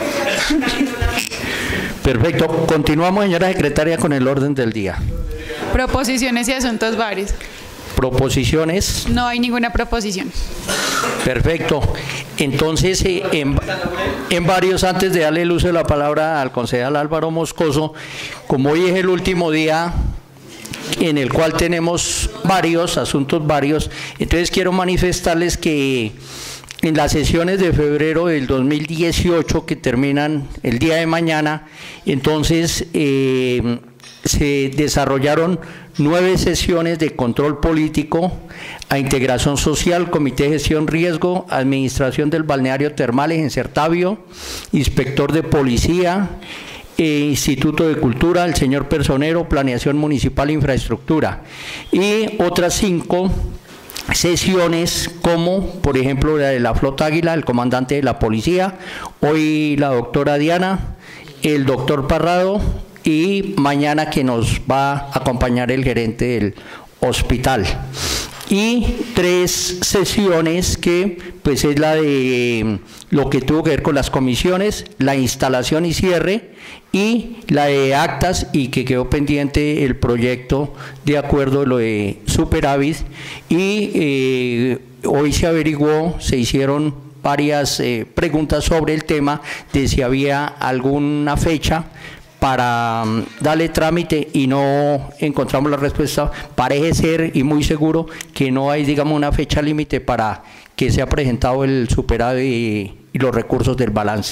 Perfecto. Continuamos, señora secretaria, con el orden del día. Proposiciones y asuntos varios. Proposiciones. No hay ninguna proposición. Perfecto. Entonces, eh, en, en varios, antes de darle el uso de la palabra al concejal Álvaro Moscoso, como hoy es el último día en el cual tenemos varios asuntos varios, entonces quiero manifestarles que en las sesiones de febrero del dos mil dieciocho, que terminan el día de mañana, entonces eh, se desarrollaron nueve sesiones de control político a integración social, comité de gestión riesgo, administración del balneario termales en Sertabio, inspector de policía, eh, Instituto de Cultura, el señor Personero, planeación municipal e infraestructura, y otras cinco sesiones como por ejemplo la de la Flota Águila, el comandante de la policía, hoy la doctora Diana, el doctor Parrado, y mañana que nos va a acompañar el gerente del hospital. Y tres sesiones que pues es la de lo que tuvo que ver con las comisiones, la instalación y cierre, y la de actas, y que quedó pendiente el proyecto de acuerdo lo de superávit, y eh, hoy se averiguó, se hicieron varias eh, preguntas sobre el tema de si había alguna fecha para um, darle trámite y no encontramos la respuesta. Parece ser y muy seguro que no hay, digamos, una fecha límite para que sea presentado el superávit y, y los recursos del balance.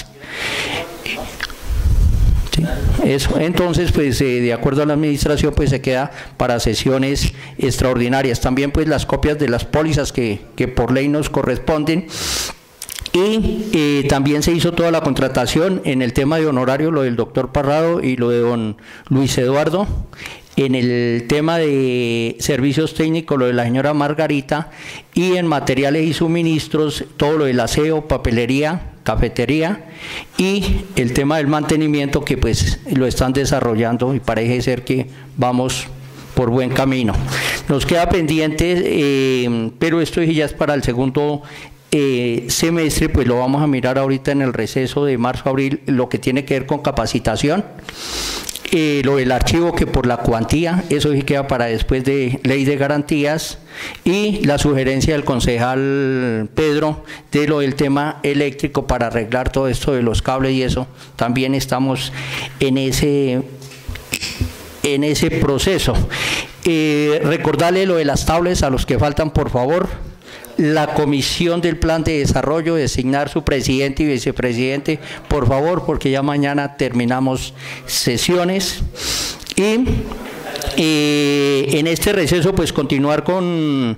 Sí, eso. Entonces, pues eh, de acuerdo a la administración, pues se queda para sesiones extraordinarias. También pues las copias de las pólizas que, que por ley nos corresponden. Y eh, también se hizo toda la contratación en el tema de honorario, lo del doctor Parrado y lo de don Luis Eduardo. En el tema de servicios técnicos, lo de la señora Margarita, y en materiales y suministros, todo lo del aseo, papelería, cafetería, y el tema del mantenimiento, que pues lo están desarrollando y parece ser que vamos por buen camino. Nos queda pendiente, eh, pero esto ya es para el segundo Eh, semestre, pues lo vamos a mirar ahorita en el receso de marzo-abril, lo que tiene que ver con capacitación, eh, lo del archivo, que por la cuantía, eso sí queda para después de ley de garantías, y la sugerencia del concejal Pedro de lo del tema eléctrico para arreglar todo esto de los cables y eso, también estamos en ese en ese proceso. Eh, recordarle lo de las tablets a los que faltan, por favor. La comisión del plan de desarrollo, designar su presidente y vicepresidente, por favor, porque ya mañana terminamos sesiones. Y eh, en este receso, pues continuar con,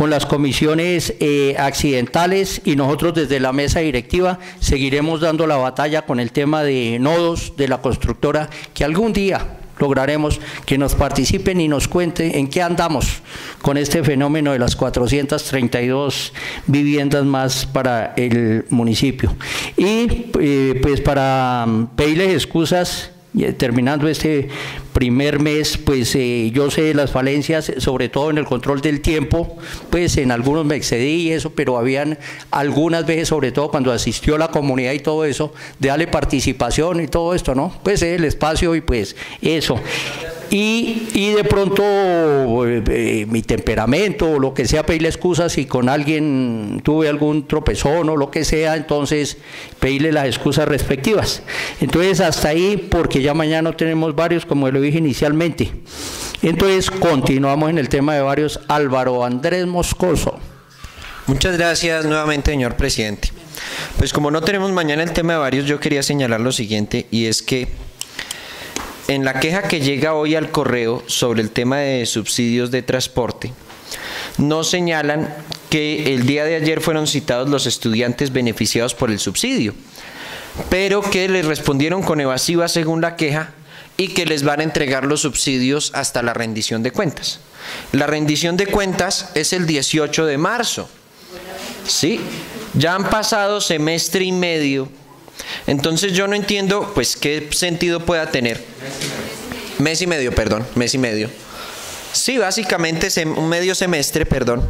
con las comisiones eh, accidentales, y nosotros desde la mesa directiva seguiremos dando la batalla con el tema de nodos de la constructora, que algún día lograremos que nos participen y nos cuenten en qué andamos con este fenómeno de las cuatrocientas treinta y dos viviendas más para el municipio. Y eh, pues para pedirles excusas, terminando este primer mes, pues eh, yo sé las falencias, sobre todo en el control del tiempo, pues en algunos me excedí y eso, pero habían algunas veces, sobre todo cuando asistió la comunidad y todo eso, de darle participación y todo esto, ¿no? Pues el espacio y pues eso. Y, y de pronto eh, mi temperamento o lo que sea, pedirle excusas si con alguien tuve algún tropezón o lo que sea, entonces pedirle las excusas respectivas. Entonces hasta ahí, porque ya mañana tenemos varios, como lo dije inicialmente. Entonces continuamos en el tema de varios. Álvaro Andrés Moscoso. Muchas gracias nuevamente, señor presidente. Pues como no tenemos mañana el tema de varios, yo quería señalar lo siguiente, y es que en la queja que llega hoy al correo sobre el tema de subsidios de transporte, nos señalan que el día de ayer fueron citados los estudiantes beneficiados por el subsidio, pero que les respondieron con evasiva según la queja y que les van a entregar los subsidios hasta la rendición de cuentas. La rendición de cuentas es el dieciocho de marzo. Sí, ya han pasado semestre y medio. Entonces yo no entiendo pues qué sentido pueda tener. Mes y medio, perdón, mes y medio. Sí, básicamente un medio semestre, perdón.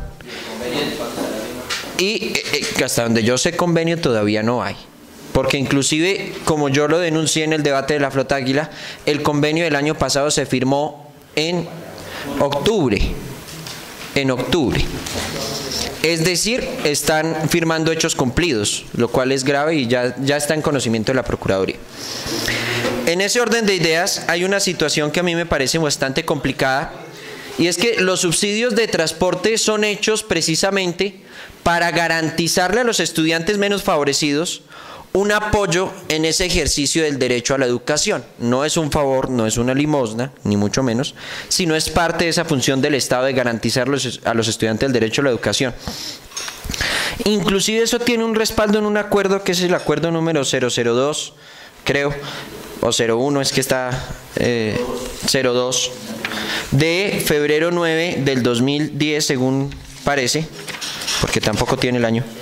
Y eh, hasta donde yo sé convenio todavía no hay. Porque inclusive, como yo lo denuncié en el debate de la Flota Águila, el convenio del año pasado se firmó en octubre. En octubre. Es decir, están firmando hechos cumplidos, lo cual es grave y ya, ya está en conocimiento de la Procuraduría. En ese orden de ideas hay una situación que a mí me parece bastante complicada, y es que los subsidios de transporte son hechos precisamente para garantizarle a los estudiantes menos favorecidos un apoyo en ese ejercicio del derecho a la educación. No es un favor, no es una limosna, ni mucho menos, sino es parte de esa función del Estado de garantizar a los estudiantes el derecho a la educación. Inclusive eso tiene un respaldo en un acuerdo que es el acuerdo número cero cero dos, creo, o cero uno, es que está eh, cero dos, de febrero nueve del dos mil diez, según parece, porque tampoco tiene el año.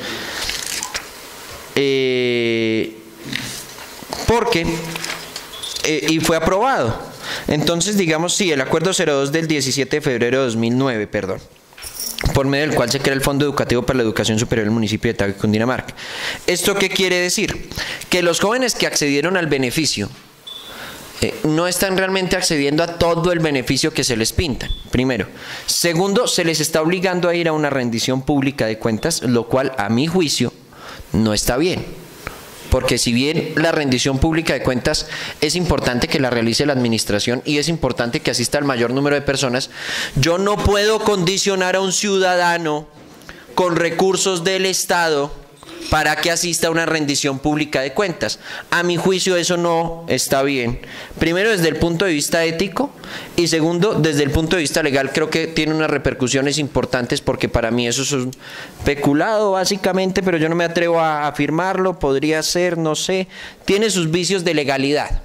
Eh, porque eh, y fue aprobado. Entonces digamos, sí, el acuerdo cero dos del diecisiete de febrero de dos mil nueve, perdón, por medio del cual se crea el Fondo Educativo para la Educación Superior del municipio de Tago, Cundinamarca. ¿Esto qué quiere decir? Que los jóvenes que accedieron al beneficio eh, no están realmente accediendo a todo el beneficio que se les pinta, primero. Segundo, se les está obligando a ir a una rendición pública de cuentas, lo cual a mi juicio no está bien, porque si bien la rendición pública de cuentas es importante que la realice la administración y es importante que asista el mayor número de personas, yo no puedo condicionar a un ciudadano con recursos del Estado para que asista a una rendición pública de cuentas. A mi juicio eso no está bien. Primero, desde el punto de vista ético, y segundo, desde el punto de vista legal, creo que tiene unas repercusiones importantes, porque para mí eso es un peculado básicamente, pero yo no me atrevo a afirmarlo, podría ser, no sé, tiene sus vicios de legalidad.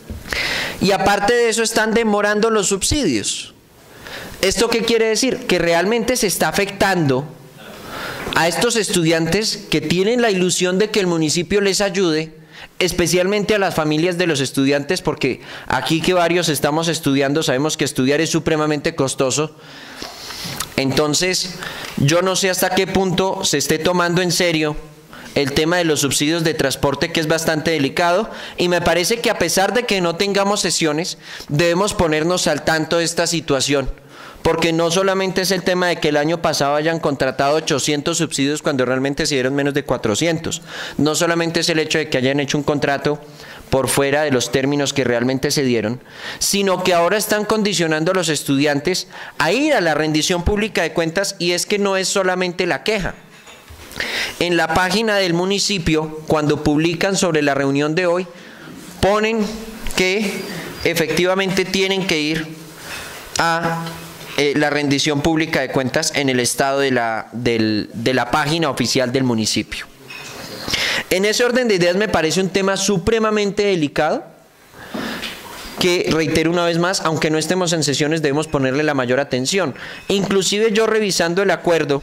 Y aparte de eso están demorando los subsidios. ¿Esto qué quiere decir? Que realmente se está afectando a estos estudiantes que tienen la ilusión de que el municipio les ayude, especialmente a las familias de los estudiantes, porque aquí que varios estamos estudiando, sabemos que estudiar es supremamente costoso. Entonces, yo no sé hasta qué punto se esté tomando en serio el tema de los subsidios de transporte, que es bastante delicado, y me parece que a pesar de que no tengamos sesiones, debemos ponernos al tanto de esta situación. Porque no solamente es el tema de que el año pasado hayan contratado ochocientos subsidios cuando realmente se dieron menos de cuatrocientos. No solamente es el hecho de que hayan hecho un contrato por fuera de los términos que realmente se dieron, sino que ahora están condicionando a los estudiantes a ir a la rendición pública de cuentas, y es que no es solamente la queja. En la página del municipio, cuando publican sobre la reunión de hoy, ponen que efectivamente tienen que ir a eh, la rendición pública de cuentas en el estado de la, del, de la página oficial del municipio. En ese orden de ideas me parece un tema supremamente delicado, que reitero una vez más, aunque no estemos en sesiones debemos ponerle la mayor atención. Inclusive yo revisando el acuerdo,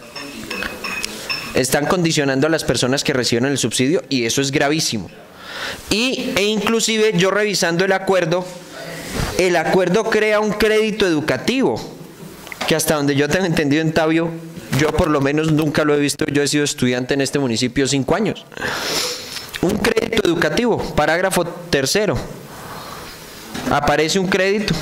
están condicionando a las personas que reciben el subsidio y eso es gravísimo. Y, e inclusive yo revisando el acuerdo, el acuerdo crea un crédito educativo, que hasta donde yo tengo entendido en Tabio, yo por lo menos nunca lo he visto, yo he sido estudiante en este municipio cinco años. Un crédito educativo, parágrafo tercero, aparece un crédito.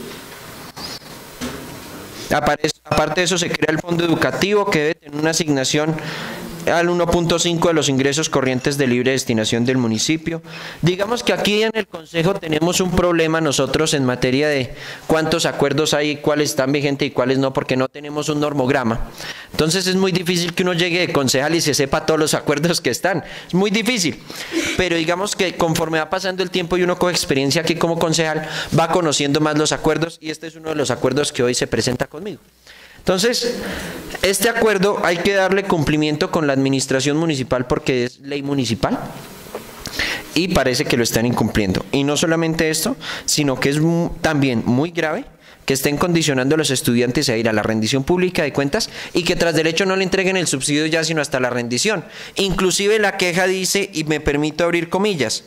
Aparece, aparte de eso se crea el fondo educativo que debe tener una asignación al uno punto cinco de los ingresos corrientes de libre destinación del municipio. Digamos que aquí en el Consejo tenemos un problema nosotros en materia de cuántos acuerdos hay, cuáles están vigentes y cuáles no, porque no tenemos un normograma. Entonces es muy difícil que uno llegue de concejal y se sepa todos los acuerdos que están. Es muy difícil. Pero digamos que conforme va pasando el tiempo y uno coge experiencia aquí como concejal, va conociendo más los acuerdos y este es uno de los acuerdos que hoy se presenta conmigo. Entonces, este acuerdo hay que darle cumplimiento con la administración municipal porque es ley municipal y parece que lo están incumpliendo. Y no solamente esto, sino que es también muy grave que estén condicionando a los estudiantes a ir a la rendición pública de cuentas y que tras derecho no le entreguen el subsidio ya, sino hasta la rendición. Inclusive la queja dice, y me permito abrir comillas,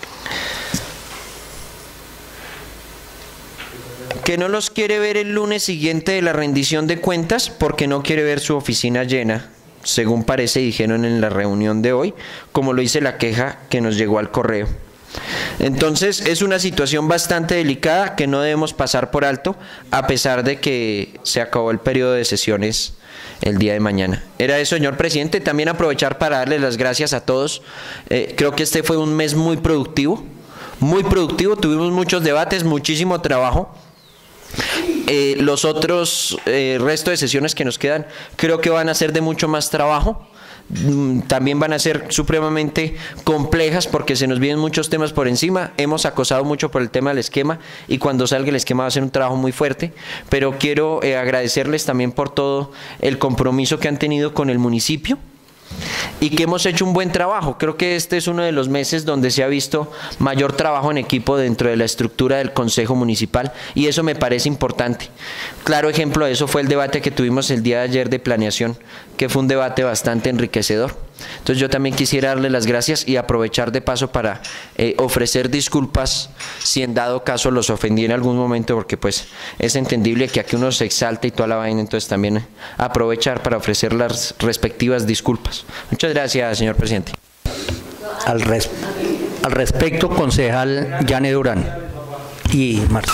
que no los quiere ver el lunes siguiente de la rendición de cuentas porque no quiere ver su oficina llena, según parece dijeron en la reunión de hoy, como lo dice la queja que nos llegó al correo. Entonces es una situación bastante delicada que no debemos pasar por alto, a pesar de que se acabó el periodo de sesiones el día de mañana. Era eso, señor presidente. También aprovechar para darle las gracias a todos. Eh, creo que este fue un mes muy productivo, muy productivo, tuvimos muchos debates, muchísimo trabajo. Eh, los otros eh, resto de sesiones que nos quedan creo que van a ser de mucho más trabajo, mm, también van a ser supremamente complejas porque se nos vienen muchos temas por encima. Hemos acosado mucho por el tema del esquema y cuando salga el esquema va a ser un trabajo muy fuerte, pero quiero eh, agradecerles también por todo el compromiso que han tenido con el municipio y que hemos hecho un buen trabajo. Creo que este es uno de los meses donde se ha visto mayor trabajo en equipo dentro de la estructura del Consejo Municipal y eso me parece importante. Claro ejemplo de eso fue el debate que tuvimos el día de ayer de planeación, que fue un debate bastante enriquecedor. Entonces yo también quisiera darle las gracias y aprovechar de paso para eh, ofrecer disculpas si en dado caso los ofendí en algún momento, porque pues es entendible que aquí uno se exalta y toda la vaina, entonces también aprovechar para ofrecer las respectivas disculpas. Muchas gracias, señor presidente. Al, res, al respecto, concejal Yane Durán y Marcia.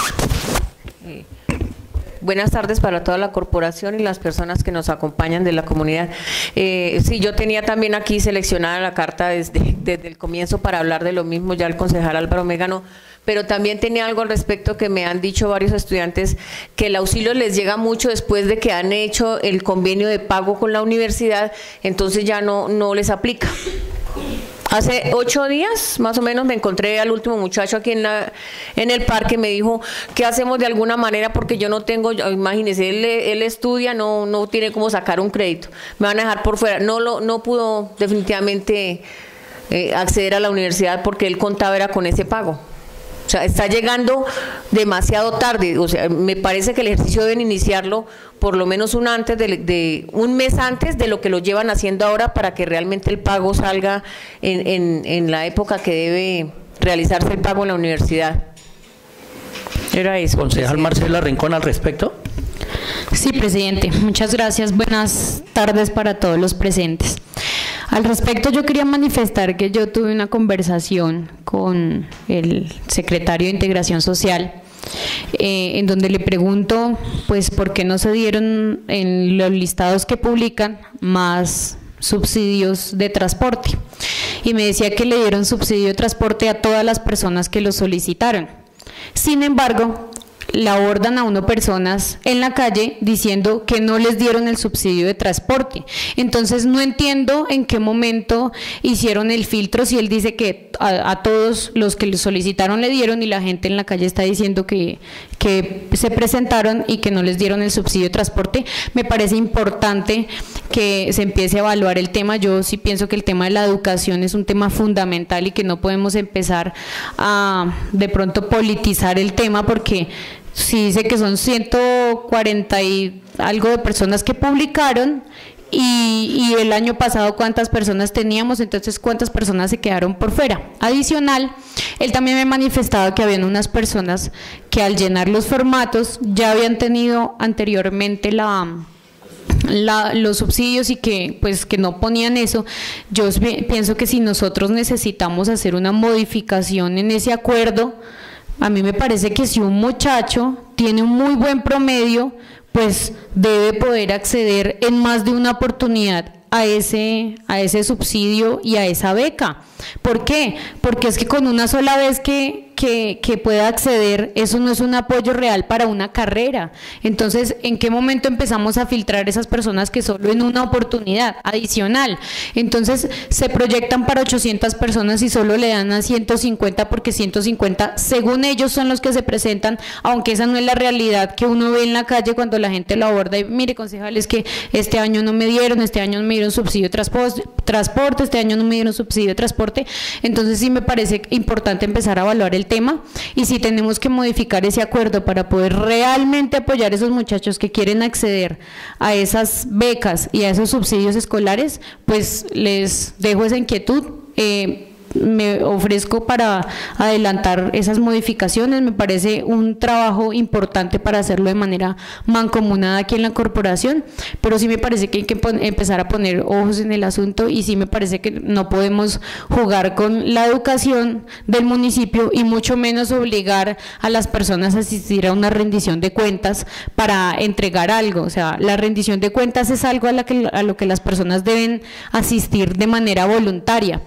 Buenas tardes para toda la corporación y las personas que nos acompañan de la comunidad. Eh, sí, yo tenía también aquí seleccionada la carta desde, desde el comienzo para hablar de lo mismo, ya el concejal Álvaro Mégano, pero también tenía algo al respecto que me han dicho varios estudiantes, que el auxilio les llega mucho después de que han hecho el convenio de pago con la universidad, entonces ya no, no les aplica. Hace ocho días, más o menos, me encontré al último muchacho aquí en, la, en el parque, me dijo, ¿qué hacemos de alguna manera? Porque yo no tengo, imagínese, él, él estudia, no, no tiene cómo sacar un crédito, me van a dejar por fuera. No, lo, no pudo definitivamente eh, acceder a la universidad porque él contaba era con ese pago. O sea, está llegando demasiado tarde. O sea, me parece que el ejercicio deben iniciarlo por lo menos un antes de, de un mes antes de lo que lo llevan haciendo ahora para que realmente el pago salga en, en, en la época que debe realizarse el pago en la universidad. Era eso. Concejal Marcela Rincón al respecto. Sí, presidente. Muchas gracias. Buenas tardes para todos los presentes. Al respecto, yo quería manifestar que yo tuve una conversación con el secretario de Integración Social, eh, en donde le pregunto, pues, por qué no se dieron en los listados que publican más subsidios de transporte. Y me decía que le dieron subsidio de transporte a todas las personas que lo solicitaron. Sin embargo, le abordan a uno personas en la calle diciendo que no les dieron el subsidio de transporte. Entonces no entiendo en qué momento hicieron el filtro, si él dice que a, a todos los que le solicitaron le dieron y la gente en la calle está diciendo que, que se presentaron y que no les dieron el subsidio de transporte. Me parece importante que se empiece a evaluar el tema. Yo sí pienso que el tema de la educación es un tema fundamental y que no podemos empezar a de pronto politizar el tema, porque sí dice que son ciento cuarenta y algo de personas que publicaron y, y el año pasado cuántas personas teníamos, entonces cuántas personas se quedaron por fuera. Adicional, él también me manifestaba que habían unas personas que al llenar los formatos ya habían tenido anteriormente la... La, los subsidios y que pues que no ponían eso. Yo pienso que si nosotros necesitamos hacer una modificación en ese acuerdo, a mí me parece que si un muchacho tiene un muy buen promedio, pues debe poder acceder en más de una oportunidad a ese, a ese subsidio y a esa beca. ¿Por qué? Porque es que con una sola vez que, que, que pueda acceder, eso no es un apoyo real para una carrera. Entonces, ¿en qué momento empezamos a filtrar esas personas que solo en una oportunidad adicional? Entonces, se proyectan para ochocientas personas y solo le dan a ciento cincuenta, porque ciento cincuenta, según ellos, son los que se presentan, aunque esa no es la realidad que uno ve en la calle cuando la gente lo aborda y mire, concejal, es que este año no me dieron, este año no me dieron subsidio de transporte, este año no me dieron subsidio de transporte. Entonces sí me parece importante empezar a evaluar el tema y si tenemos que modificar ese acuerdo para poder realmente apoyar a esos muchachos que quieren acceder a esas becas y a esos subsidios escolares, pues les dejo esa inquietud. Eh, me ofrezco para adelantar esas modificaciones. Me parece un trabajo importante para hacerlo de manera mancomunada aquí en la corporación, pero sí me parece que hay que empezar a poner ojos en el asunto y sí me parece que no podemos jugar con la educación del municipio y mucho menos obligar a las personas a asistir a una rendición de cuentas para entregar algo. O sea, la rendición de cuentas es algo a, la que, a lo que las personas deben asistir de manera voluntaria.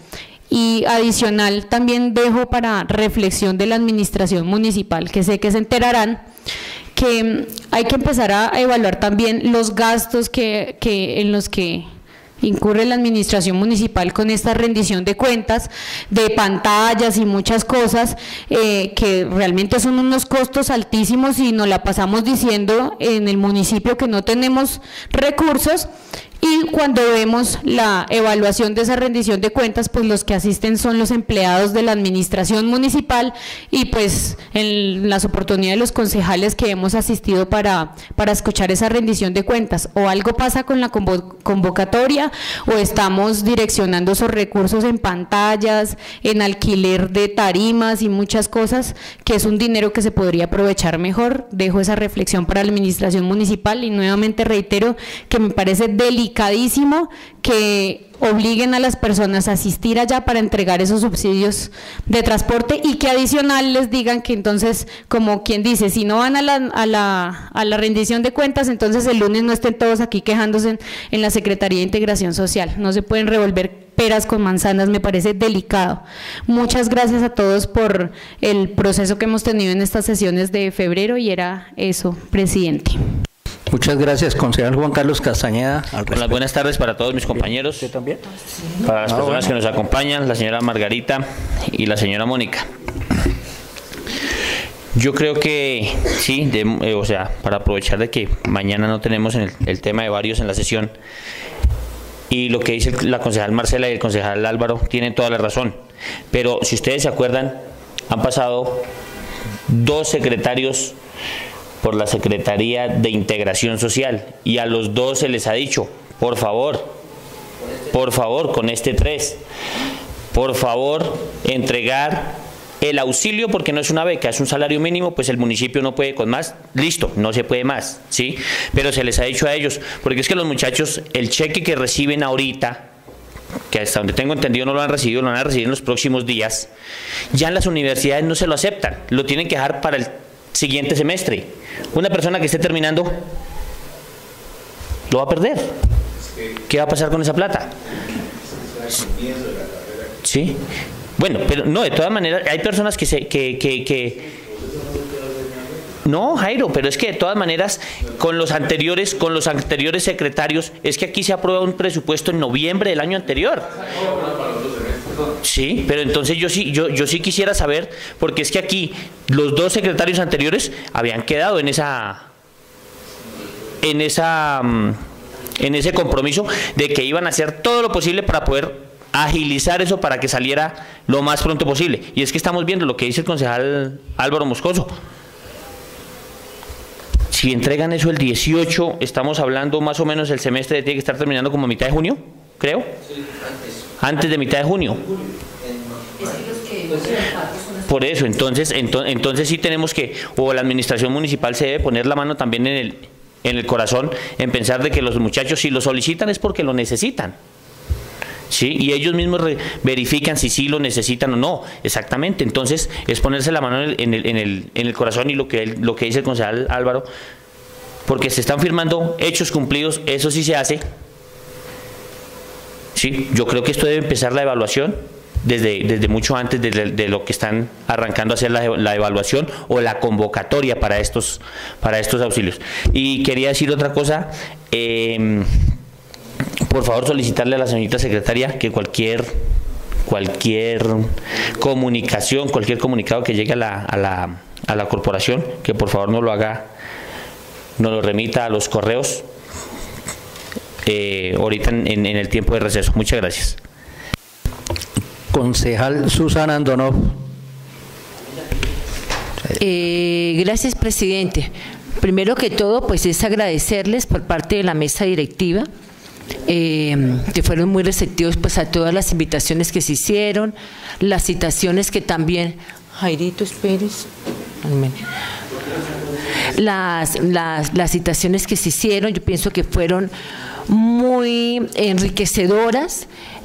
Y adicional también dejo para reflexión de la administración municipal, que sé que se enterarán, que hay que empezar a evaluar también los gastos que, que en los que incurre la administración municipal con esta rendición de cuentas, de pantallas y muchas cosas, eh, que realmente son unos costos altísimos y nos la pasamos diciendo en el municipio que no tenemos recursos. Y cuando vemos la evaluación de esa rendición de cuentas, pues los que asisten son los empleados de la administración municipal y pues en las oportunidades de los concejales que hemos asistido para, para escuchar esa rendición de cuentas, o algo pasa con la convocatoria o estamos direccionando esos recursos en pantallas, en alquiler de tarimas y muchas cosas, que es un dinero que se podría aprovechar mejor. Dejo esa reflexión para la administración municipal y nuevamente reitero que me parece delicado que obliguen a las personas a asistir allá para entregar esos subsidios de transporte y que adicional les digan que entonces, como quien dice, si no van a la, a la, a la rendición de cuentas, entonces el lunes no estén todos aquí quejándose en, en la Secretaría de Integración Social. No se pueden revolver peras con manzanas, me parece delicado. Muchas gracias a todos por el proceso que hemos tenido en estas sesiones de febrero y era eso, presidente. Muchas gracias, concejal Juan Carlos Castañeda. Hola, buenas tardes para todos mis compañeros. ¿Usted también? Para las ah, personas bueno. que nos acompañan, la señora Margarita y la señora Mónica. Yo creo que sí, de, eh, o sea, para aprovechar de que mañana no tenemos el, el tema de varios en la sesión, y lo que dice la concejal Marcela y el concejal Álvaro tienen toda la razón, pero si ustedes se acuerdan, han pasado dos secretarios por la Secretaría de Integración Social y a los dos se les ha dicho, por favor, por favor, con este tres, por favor, entregar el auxilio, porque no es una beca, es un salario mínimo, pues el municipio no puede con más, listo, no se puede más, ¿sí? Pero se les ha dicho a ellos, porque es que los muchachos, el cheque que reciben ahorita, que hasta donde tengo entendido no lo han recibido, lo van a recibir en los próximos días, ya en las universidades no se lo aceptan, lo tienen que dejar para el siguiente semestre. Una persona que esté terminando lo va a perder. ¿Qué va a pasar con esa plata? Sí. Bueno, pero no, de todas maneras, hay personas que se que, que, que No, Jairo, pero es que de todas maneras, con los anteriores, con los anteriores secretarios, es que aquí se aprueba un presupuesto en noviembre del año anterior. Sí, pero entonces yo sí, yo, yo sí quisiera saber, porque es que aquí los dos secretarios anteriores habían quedado en esa, en esa, en ese compromiso de que iban a hacer todo lo posible para poder agilizar eso para que saliera lo más pronto posible. Y es que estamos viendo lo que dice el concejal Álvaro Moscoso. Si entregan eso el dieciocho, estamos hablando más o menos el semestre tiene que estar terminando como a mitad de junio, creo. Sí, antes. Antes de mitad de junio. Por eso, entonces, entonces, entonces sí tenemos que, o la administración municipal se debe poner la mano también en el, en el corazón, en pensar de que los muchachos si lo solicitan es porque lo necesitan. ¿Sí? Y ellos mismos verifican si sí lo necesitan o no, exactamente. Entonces es ponerse la mano en el, en el, en el, en el corazón y lo que, lo que dice el concejal Álvaro, porque se están firmando hechos cumplidos, eso sí se hace. ¿Sí? Yo creo que esto debe empezar la evaluación desde, desde mucho antes de, de lo que están arrancando a hacer la, la evaluación o la convocatoria para estos, para estos auxilios. Y quería decir otra cosa, eh, por favor solicitarle a la señorita secretaria que cualquier cualquier comunicación, cualquier comunicado que llegue a la, a la, a la corporación, que por favor no lo haga, no lo remita a los correos eh, ahorita en, en el tiempo de receso. Muchas gracias. Concejal Susana Andonov. Eh, gracias, presidente. Primero que todo, pues es agradecerles por parte de la mesa directiva, Eh, que fueron muy receptivos pues a todas las invitaciones que se hicieron, las citaciones que también, Jairito Pérez, las, las, las citaciones que se hicieron, yo pienso que fueron muy enriquecedoras.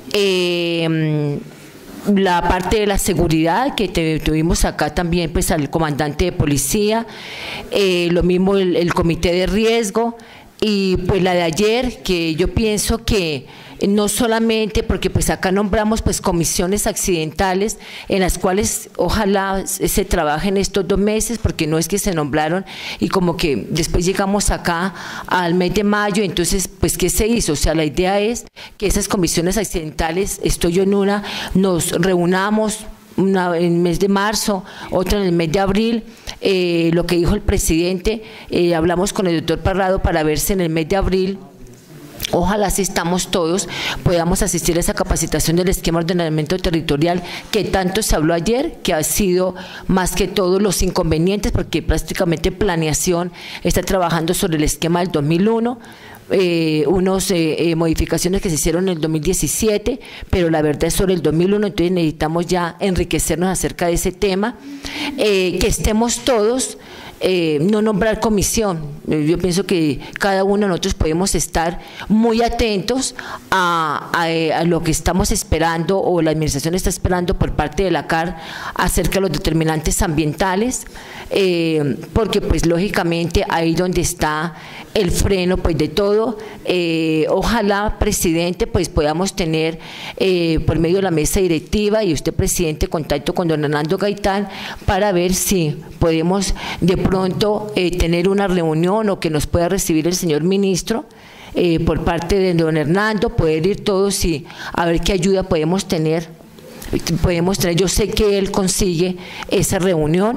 Eh, la parte de la seguridad que te, tuvimos acá también pues al comandante de policía, eh, lo mismo el, el comité de riesgo. Y pues la de ayer, que yo pienso que no solamente, porque pues acá nombramos pues comisiones accidentales en las cuales ojalá se trabajen estos dos meses, porque no es que se nombraron y como que después llegamos acá al mes de mayo, entonces pues ¿qué se hizo? O sea, la idea es que esas comisiones accidentales, estoy yo en una, nos reunamos, una en el mes de marzo, otra en el mes de abril, eh, lo que dijo el presidente, eh, hablamos con el doctor Parrado para ver si en el mes de abril, ojalá si estamos todos, podamos asistir a esa capacitación del esquema de ordenamiento territorial que tanto se habló ayer, que ha sido más que todo los inconvenientes, porque prácticamente planeación está trabajando sobre el esquema del dos mil uno, Eh, unas eh, eh, modificaciones que se hicieron en el dos mil diecisiete, pero la verdad es sobre el dos mil uno, entonces necesitamos ya enriquecernos acerca de ese tema, eh, que estemos todos, eh, no nombrar comisión. Yo pienso que cada uno de nosotros podemos estar muy atentos a, a, a lo que estamos esperando o la administración está esperando por parte de la C A R acerca de los determinantes ambientales, eh, porque pues lógicamente ahí donde está el freno pues de todo. Eh, ojalá, presidente, pues podamos tener eh, por medio de la mesa directiva y usted, presidente, contacto con don Hernando Gaitán para ver si podemos de pronto eh, tener una reunión o que nos pueda recibir el señor ministro eh, por parte de don Hernando, poder ir todos y a ver qué ayuda podemos tener. Podemos traer, yo sé que él consigue esa reunión,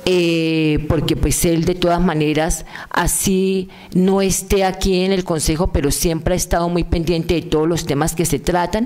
eh, porque pues él de todas maneras así no esté aquí en el consejo, pero siempre ha estado muy pendiente de todos los temas que se tratan.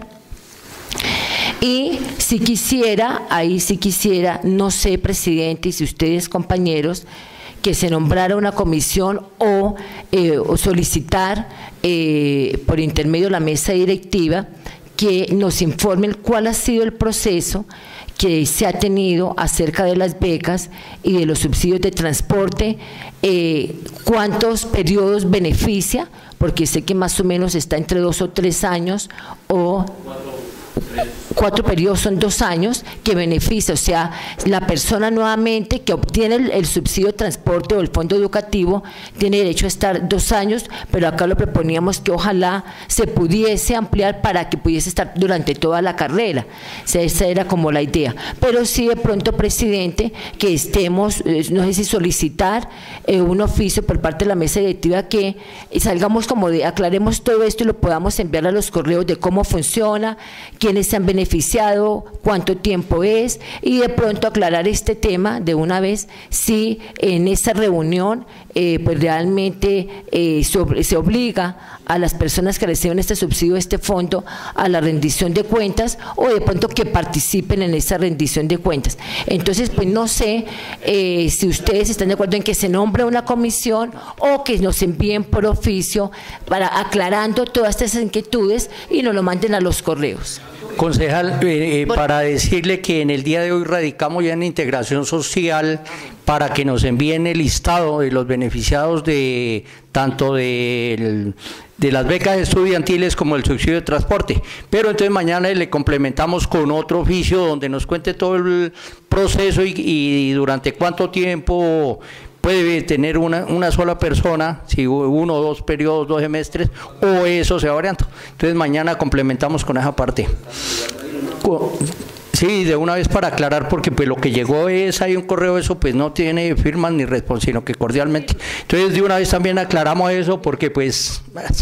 Y si quisiera, ahí sí quisiera, no sé, presidente, y si ustedes, compañeros, que se nombrara una comisión o, eh, o solicitar eh, por intermedio de la mesa directiva que nos informen cuál ha sido el proceso que se ha tenido acerca de las becas y de los subsidios de transporte, eh, cuántos periodos beneficia, porque sé que más o menos está entre dos o tres años o cuatro periodos son dos años que beneficia, o sea, la persona nuevamente que obtiene el, el subsidio de transporte o el fondo educativo tiene derecho a estar dos años, pero acá lo proponíamos que ojalá se pudiese ampliar para que pudiese estar durante toda la carrera. O sea, esa era como la idea. Pero sí de pronto, presidente, que estemos, eh, no sé si solicitar eh, un oficio por parte de la mesa directiva que salgamos como de, aclaremos todo esto y lo podamos enviar a los correos de cómo funciona, quiénes se han beneficiado, cuánto tiempo es, y de pronto aclarar este tema de una vez, si en esa reunión eh, pues realmente eh, sobre, se obliga a las personas que reciben este subsidio, este fondo, a la rendición de cuentas, o de pronto que participen en esa rendición de cuentas. Entonces, pues no sé eh, si ustedes están de acuerdo en que se nombre una comisión o que nos envíen por oficio para aclarando todas estas inquietudes y nos lo manden a los correos. Concejal, eh, eh, para decirle que en el día de hoy radicamos ya en Integración Social para que nos envíen el listado de los beneficiados de tanto de, de las becas estudiantiles como el subsidio de transporte. Pero entonces mañana le complementamos con otro oficio donde nos cuente todo el proceso y, y durante cuánto tiempo puede tener una, una sola persona, si uno o dos periodos, dos semestres, o eso se va variando. Entonces mañana complementamos con esa parte. Sí, de una vez para aclarar, porque pues lo que llegó es, hay un correo, eso pues no tiene firmas ni respuesta, sino que cordialmente. Entonces de una vez también aclaramos eso, porque pues...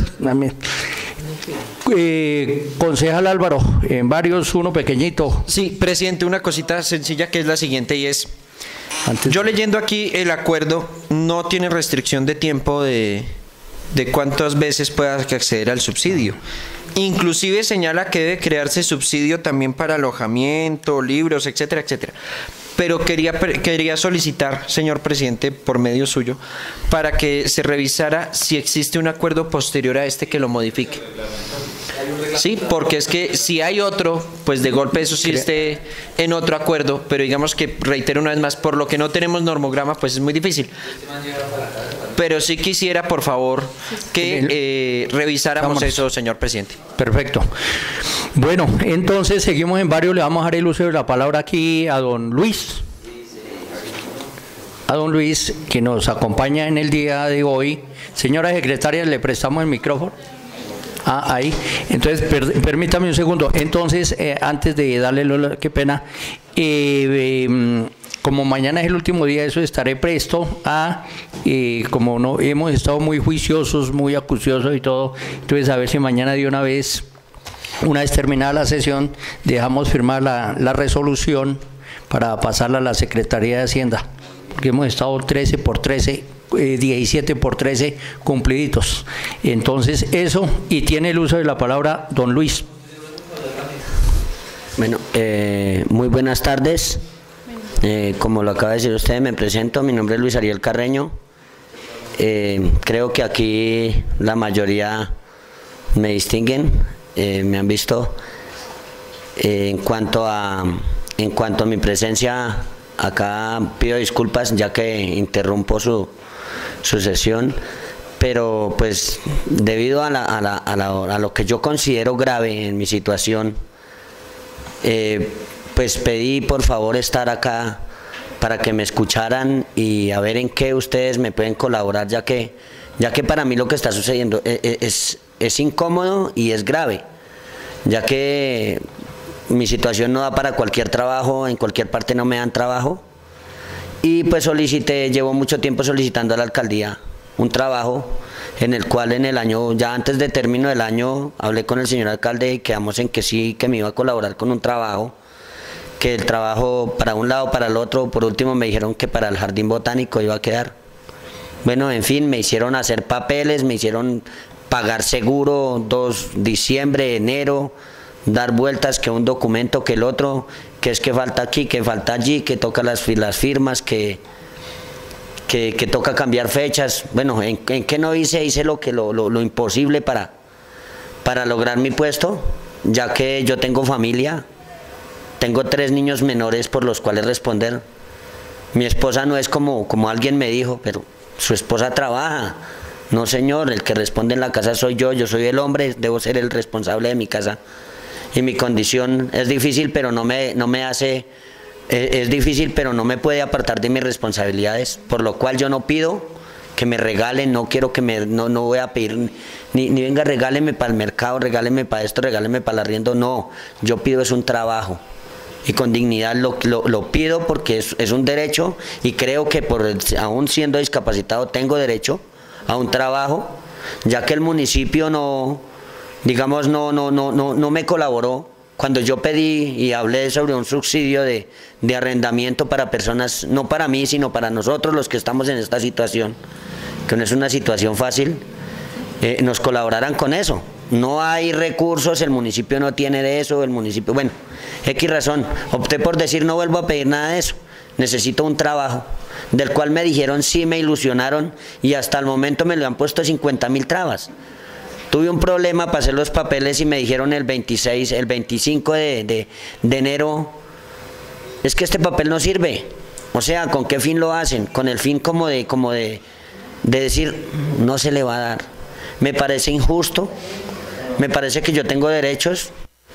Eh, concejal Álvaro, en varios, uno pequeñito. Sí, presidente, una cosita sencilla que es la siguiente y es... Antes. Yo leyendo aquí el acuerdo, no tiene restricción de tiempo de, de cuántas veces pueda acceder al subsidio. Inclusive señala que debe crearse subsidio también para alojamiento, libros, etcétera, etcétera. Pero quería, quería solicitar, señor presidente, por medio suyo, para que se revisara si existe un acuerdo posterior a este que lo modifique. Sí, porque es que si hay otro, pues de golpe eso sí esté en otro acuerdo, pero digamos que, reitero una vez más, por lo que no tenemos normograma, pues es muy difícil. Pero sí quisiera, por favor, que eh, revisáramos Vámonos. eso, señor presidente. Perfecto. Bueno, entonces seguimos en varios, le vamos a dar el uso de la palabra aquí a don Luis. A don Luis, que nos acompaña en el día de hoy. Señora secretaria, le prestamos el micrófono. Ah, ahí. Entonces, per, permítame un segundo. Entonces, eh, antes de darle, lo, qué pena, eh, eh, como mañana es el último día, eso estaré presto a, eh, como no hemos estado muy juiciosos, muy acuciosos y todo, entonces a ver si mañana de una vez, una vez terminada la sesión, dejamos firmar la, la resolución para pasarla a la Secretaría de Hacienda, porque hemos estado trece por trece, eh, diecisiete por trece cumpliditos. Entonces eso, y tiene el uso de la palabra don Luis. Bueno, eh, muy buenas tardes. Eh, como lo acaba de decir usted, me presento, mi nombre es Luis Ariel Carreño. Eh, creo que aquí la mayoría me distinguen, eh, me han visto. Eh, en cuanto a en cuanto a mi presencia acá, pido disculpas ya que interrumpo su, su sesión, pero pues debido a, la, a, la, a, la, a lo que yo considero grave en mi situación, eh, pues pedí por favor estar acá para que me escucharan y a ver en qué ustedes me pueden colaborar, ya que, ya que para mí lo que está sucediendo es, es, es incómodo y es grave, ya que mi situación no da para cualquier trabajo, en cualquier parte no me dan trabajo, y pues solicité, llevo mucho tiempo solicitando a la alcaldía un trabajo en el cual en el año, ya antes de término del año, hablé con el señor alcalde y quedamos en que sí, que me iba a colaborar con un trabajo, que el trabajo para un lado, para el otro, por último me dijeron que para el jardín botánico iba a quedar. Bueno, en fin, me hicieron hacer papeles, me hicieron pagar seguro, dos diciembre, enero, dar vueltas, que un documento, que el otro, que es que falta aquí, que falta allí, que toca las, las firmas, que, que, que toca cambiar fechas. Bueno, ¿en, en qué no hice? Hice lo, que, lo, lo, lo imposible para, para lograr mi puesto, ya que yo tengo familia. Tengo tres niños menores por los cuales responder. Mi esposa no es como, como alguien me dijo, pero su esposa trabaja. No, señor, el que responde en la casa soy yo, yo soy el hombre, debo ser el responsable de mi casa. y mi condición es difícil, pero no me, no me hace, es, es difícil, pero no me puede apartar de mis responsabilidades, por lo cual yo no pido que me regalen, no quiero que me, no, no voy a pedir, ni, ni venga, regáleme para el mercado, regáleme para esto, regáleme para el arriendo, no, yo pido es un trabajo. Y con dignidad lo, lo, lo pido porque es, es un derecho y creo que por aún siendo discapacitado tengo derecho a un trabajo, ya que el municipio no, digamos, no, no, no, no, no me colaboró cuando yo pedí y hablé sobre un subsidio de, de arrendamiento para personas, no para mí, sino para nosotros los que estamos en esta situación, que no es una situación fácil, eh, nos colaboraran con eso. No hay recursos, el municipio no tiene de eso, el municipio, bueno, X razón, opté por decir no vuelvo a pedir nada de eso, necesito un trabajo, del cual me dijeron sí, me ilusionaron y hasta el momento me lo han puesto cincuenta mil trabas. Tuve un problema para hacer los papeles y me dijeron el veintiséis, el veinticinco de, de, de enero, es que este papel no sirve, o sea, ¿con qué fin lo hacen? Con el fin como de, como de, de decir, no se le va a dar. Me parece injusto. Me parece que yo tengo derechos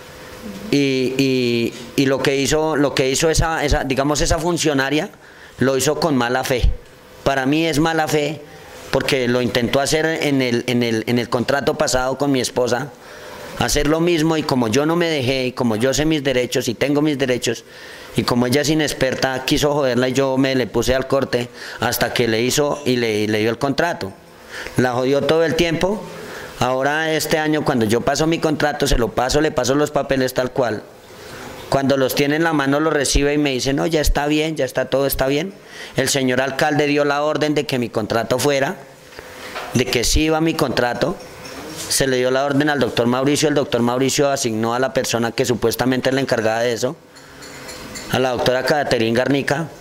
y, y, y lo que hizo, lo que hizo esa, esa, digamos, esa funcionaria lo hizo con mala fe. Para mí es mala fe porque lo intentó hacer en el, en el, en el contrato pasado con mi esposa, hacer lo mismo y como yo no me dejé y como yo sé mis derechos y tengo mis derechos y como ella es inexperta quiso joderla y yo me le puse al corte hasta que le hizo y le, y le dio el contrato. La jodió todo el tiempo. Ahora este año cuando yo paso mi contrato, se lo paso, le paso los papeles tal cual. Cuando los tiene en la mano los recibe y me dice, no, ya está bien, ya está todo, está bien. El señor alcalde dio la orden de que mi contrato fuera, de que sí iba mi contrato. Se le dio la orden al doctor Mauricio, el doctor Mauricio asignó a la persona que supuestamente es la encargada de eso, a la doctora Caterine Garnica.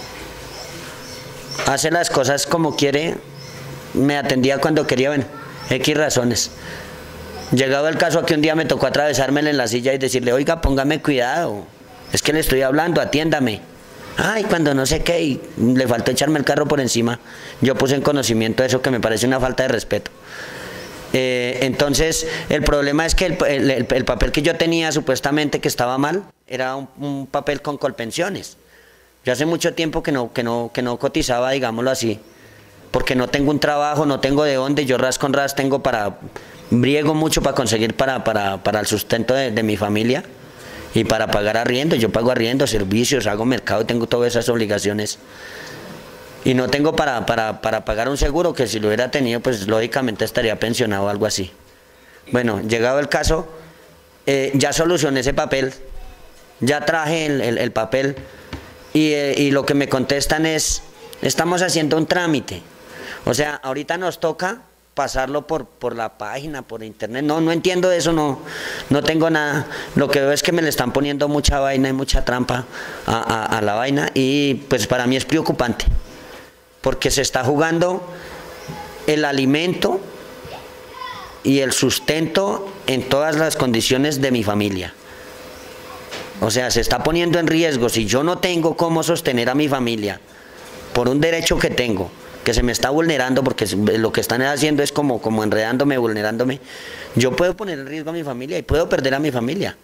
Hace las cosas como quiere, me atendía cuando quería, bueno. X razones. Llegado el caso que un día me tocó atravesármela en la silla y decirle, oiga, póngame cuidado, es que le estoy hablando, atiéndame. Ay, cuando no sé qué, y le faltó echarme el carro por encima. Yo puse en conocimiento eso que me parece una falta de respeto. Eh, entonces, el problema es que el, el, el, el papel que yo tenía supuestamente que estaba mal, era un, un papel con colpensiones. Yo hace mucho tiempo que no, que no, que no cotizaba, digámoslo así, porque no tengo un trabajo, no tengo de dónde, yo ras con ras tengo para, briego mucho para conseguir para, para, para el sustento de, de mi familia y para pagar arriendo, yo pago arriendo, servicios, hago mercado, tengo todas esas obligaciones y no tengo para, para, para pagar un seguro que si lo hubiera tenido pues lógicamente estaría pensionado o algo así. Bueno, llegado el caso, eh, ya solucioné ese papel, ya traje el, el, el papel y, eh, y lo que me contestan es, estamos haciendo un trámite. O sea, ahorita nos toca pasarlo por, por la página, por internet. No, no entiendo eso, no, no tengo nada. Lo que veo es que me le están poniendo mucha vaina y mucha trampa a, a, a la vaina y pues para mí es preocupante. Porque se está jugando el alimento y el sustento en todas las condiciones de mi familia. O sea, se está poniendo en riesgo. Si yo no tengo cómo sostener a mi familia por un derecho que tengo, que se me está vulnerando, porque lo que están haciendo es como, como enredándome, vulnerándome, yo puedo poner en riesgo a mi familia y puedo perder a mi familia.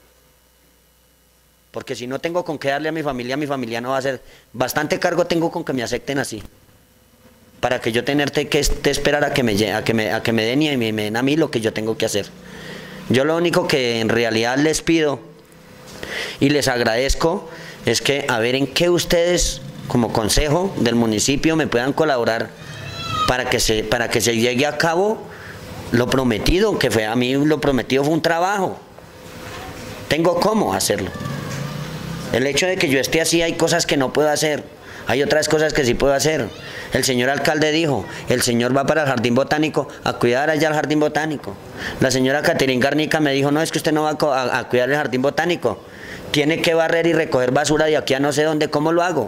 Porque si no tengo con qué darle a mi familia, mi familia no va a ser, bastante cargo tengo con que me acepten así, para que yo tenerte que esperar a que me, a que me, a que me den y me, me den a mí lo que yo tengo que hacer. Yo lo único que en realidad les pido y les agradezco es que a ver en qué ustedes como consejo del municipio me puedan colaborar para que se, para que se llegue a cabo lo prometido, que fue a mí lo prometido fue un trabajo. Tengo cómo hacerlo. El hecho de que yo esté así, hay cosas que no puedo hacer, hay otras cosas que sí puedo hacer. El señor alcalde dijo, el señor va para el jardín botánico a cuidar allá el jardín botánico. La señora Caterine Garnica me dijo, no, es que usted no va a, a, a cuidar el jardín botánico, tiene que barrer y recoger basura de aquí a no sé dónde, ¿cómo lo hago?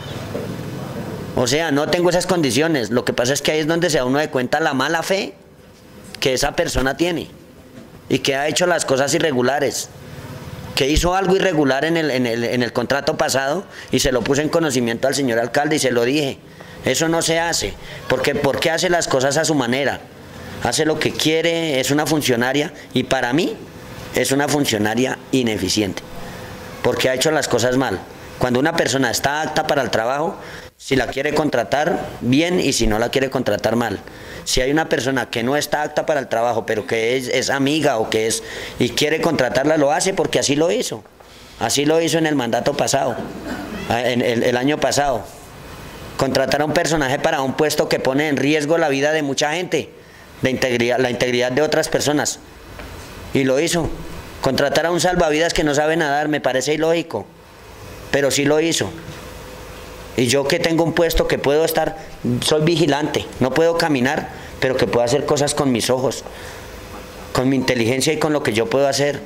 O sea, no tengo esas condiciones. Lo que pasa es que ahí es donde se da uno de cuenta la mala fe que esa persona tiene y que ha hecho las cosas irregulares, que hizo algo irregular en el, en el, en el contrato pasado y se lo puse en conocimiento al señor alcalde y se lo dije. Eso no se hace, porque ¿por qué hace las cosas a su manera? Hace lo que quiere, es una funcionaria y para mí es una funcionaria ineficiente, porque ha hecho las cosas mal. Cuando una persona está apta para el trabajo, si la quiere contratar, bien, y si no la quiere contratar, mal. Si hay una persona que no está apta para el trabajo, pero que es, es amiga o que es y quiere contratarla, lo hace porque así lo hizo. Así lo hizo en el mandato pasado, en el, el año pasado. Contratar a un personaje para un puesto que pone en riesgo la vida de mucha gente, la integridad, la integridad de otras personas. Y lo hizo. Contratar a un salvavidas que no sabe nadar me parece ilógico, pero sí lo hizo. Y yo que tengo un puesto que puedo estar, soy vigilante, no puedo caminar, pero que puedo hacer cosas con mis ojos, con mi inteligencia y con lo que yo puedo hacer.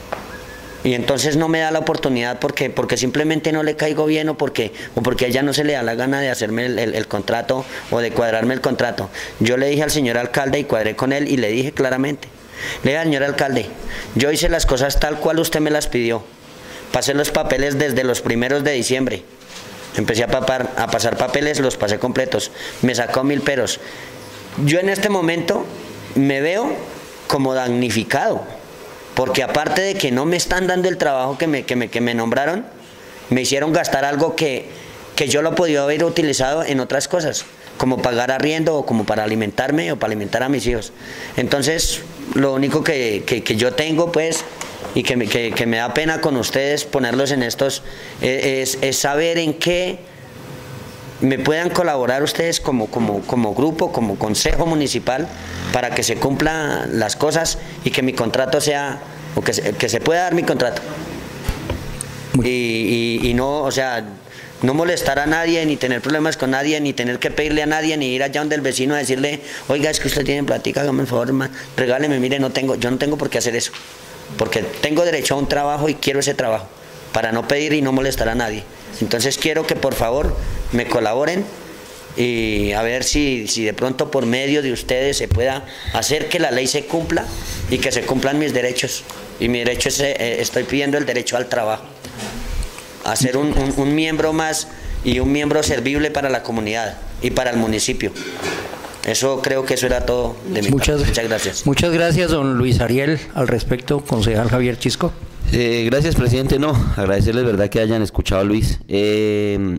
Y entonces no me da la oportunidad porque, porque simplemente no le caigo bien o porque, o porque a ella no se le da la gana de hacerme el, el, el contrato o de cuadrarme el contrato. Yo le dije al señor alcalde y cuadré con él y le dije claramente, le dije al señor alcalde, yo hice las cosas tal cual usted me las pidió. Pasé los papeles desde los primeros de diciembre. Empecé a, papar, a pasar papeles, los pasé completos. Me sacó mil peros. Yo en este momento me veo como damnificado, porque aparte de que no me están dando el trabajo que me, que me, que me nombraron, me hicieron gastar algo que, que yo lo podía haber utilizado en otras cosas, como pagar arriendo o como para alimentarme o para alimentar a mis hijos. Entonces, lo único que, que, que yo tengo, pues, y que me, que, que me da pena con ustedes ponerlos en estos, es, es saber en qué me puedan colaborar ustedes como, como, como grupo, como consejo municipal, para que se cumplan las cosas y que mi contrato sea, o que se, que se pueda dar mi contrato. Y, y, y no, o sea, no molestar a nadie, ni tener problemas con nadie, ni tener que pedirle a nadie, ni ir allá donde el vecino a decirle, oiga, es que usted tiene platica, hágame el favor, hermano, regáleme, mire, no tengo, yo no tengo por qué hacer eso. Porque tengo derecho a un trabajo y quiero ese trabajo, para no pedir y no molestar a nadie. Entonces quiero que por favor me colaboren y a ver si, si de pronto por medio de ustedes se pueda hacer que la ley se cumpla y que se cumplan mis derechos. Y mi derecho es, eh, estoy pidiendo el derecho al trabajo, a ser un, un, un miembro más y un miembro servible para la comunidad y para el municipio. Eso creo que eso era todo de mi muchas, parte. Muchas gracias. Muchas gracias, don Luis Ariel. Al respecto, concejal Javier Chisco. Eh, gracias, presidente. No, agradecerles, verdad, que hayan escuchado a Luis. Eh,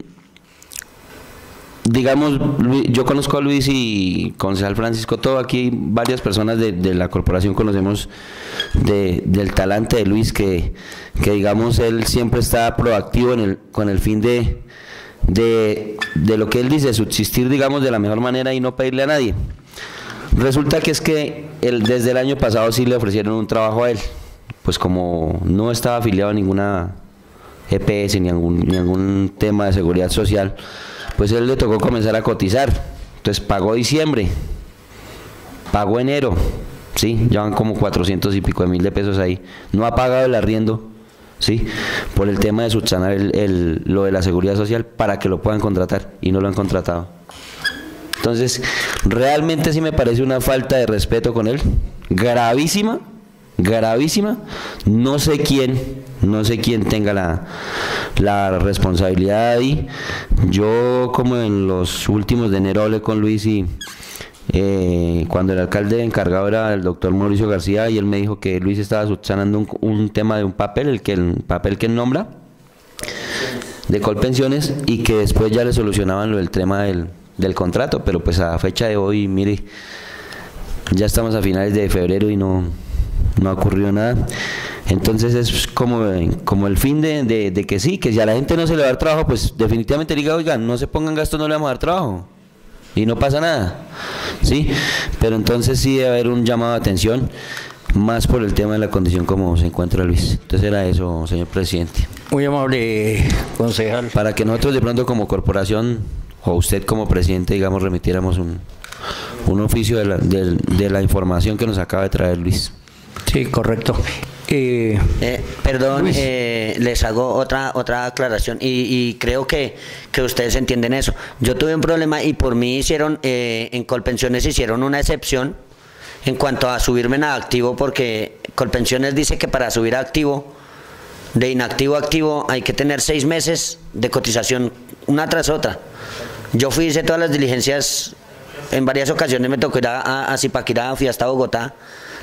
digamos, yo conozco a Luis y concejal Francisco, todo aquí, varias personas de, de la corporación conocemos de, del talante de Luis, que, que digamos, él siempre está proactivo en el, con el fin de... De, de lo que él dice, subsistir, digamos, de la mejor manera y no pedirle a nadie. Resulta que es que él, desde el año pasado sí le ofrecieron un trabajo a él, pues como no estaba afiliado a ninguna E P S ni a algún, ni a algún tema de seguridad social, pues él le tocó comenzar a cotizar. Entonces pagó diciembre, pagó enero, sí, ya van como cuatrocientos y pico de mil de pesos ahí, no ha pagado el arriendo, ¿sí? Por el tema de subsanar el, el, lo de la seguridad social para que lo puedan contratar y no lo han contratado. Entonces, realmente sí me parece una falta de respeto con él, gravísima, gravísima. No sé quién, no sé quién tenga la, la responsabilidad ahí. Yo, como en los últimos de enero, hablé con Luis y Eh, cuando el alcalde encargado era el doctor Mauricio García, y él me dijo que Luis estaba subsanando un, un tema de un papel, el que el papel que él nombra de Colpensiones, y que después ya le solucionaban lo del tema del, del contrato, pero pues a fecha de hoy, mire, ya estamos a finales de febrero y no, no ha ocurrido nada. Entonces es como, como el fin de, de, de que sí, que si a la gente no se le va a dar trabajo, pues definitivamente diga, oigan, no se pongan gastos, no le vamos a dar trabajo. Y no pasa nada, ¿sí? Pero entonces sí debe haber un llamado de atención, más por el tema de la condición como se encuentra Luis. Entonces era eso, señor presidente. Muy amable, concejal. Para que nosotros de pronto como corporación, o usted como presidente, digamos, remitiéramos un, un oficio de la, de, de la información que nos acaba de traer Luis. Sí, correcto. Eh, eh, perdón, eh, les hago otra otra aclaración y, y creo que, que ustedes entienden eso. Yo tuve un problema y por mí hicieron, eh, en Colpensiones hicieron una excepción en cuanto a subirme a activo, porque Colpensiones dice que para subir a activo, de inactivo a activo, hay que tener seis meses de cotización una tras otra. Yo fui, hice todas las diligencias, en varias ocasiones me tocó ir a, a, a Zipaquirá, fui hasta Bogotá.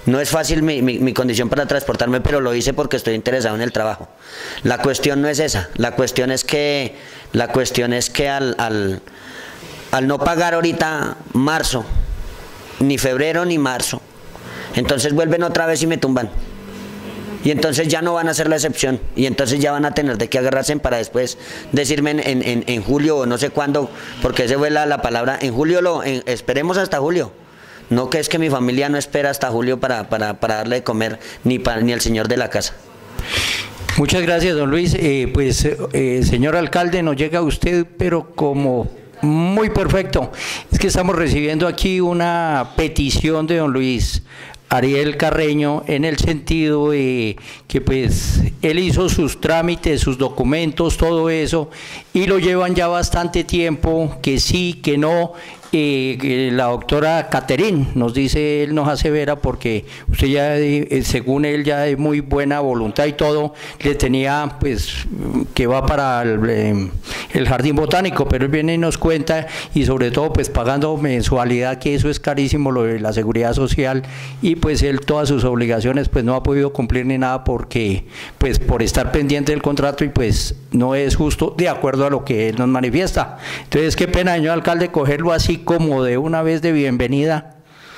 No es fácil mi, mi, mi condición para transportarme, pero lo hice porque estoy interesado en el trabajo. La cuestión no es esa, la cuestión es que, la cuestión es que al, al, al no pagar ahorita marzo, ni febrero ni marzo, entonces vuelven otra vez y me tumban. Y entonces ya no van a ser la excepción, y entonces ya van a tener de qué agarrarse para después decirme en, en, en julio o no sé cuándo, porque esa fue la, la palabra, en julio, lo, en, esperemos hasta julio. No, que es que mi familia no espera hasta julio para, para, para darle de comer, ni, para, ni el señor de la casa. Muchas gracias, don Luis. Eh, pues, eh, señor alcalde, nos llega usted, pero como muy perfecto. Es que estamos recibiendo aquí una petición de don Luis Ariel Carreño, en el sentido de que pues él hizo sus trámites, sus documentos, todo eso, y lo llevan ya bastante tiempo, que sí, que no. Eh, la doctora Caterín nos dice, él nos asevera, porque usted ya, eh, según él, ya de muy buena voluntad y todo, le tenía pues que va para el, eh, el jardín botánico, pero él viene y nos cuenta, y sobre todo pues pagando mensualidad, que eso es carísimo, lo de la seguridad social, y pues él todas sus obligaciones pues no ha podido cumplir ni nada, porque pues por estar pendiente del contrato, y pues no es justo de acuerdo a lo que él nos manifiesta. Entonces qué pena, señor alcalde, cogerlo así como de una vez de bienvenida.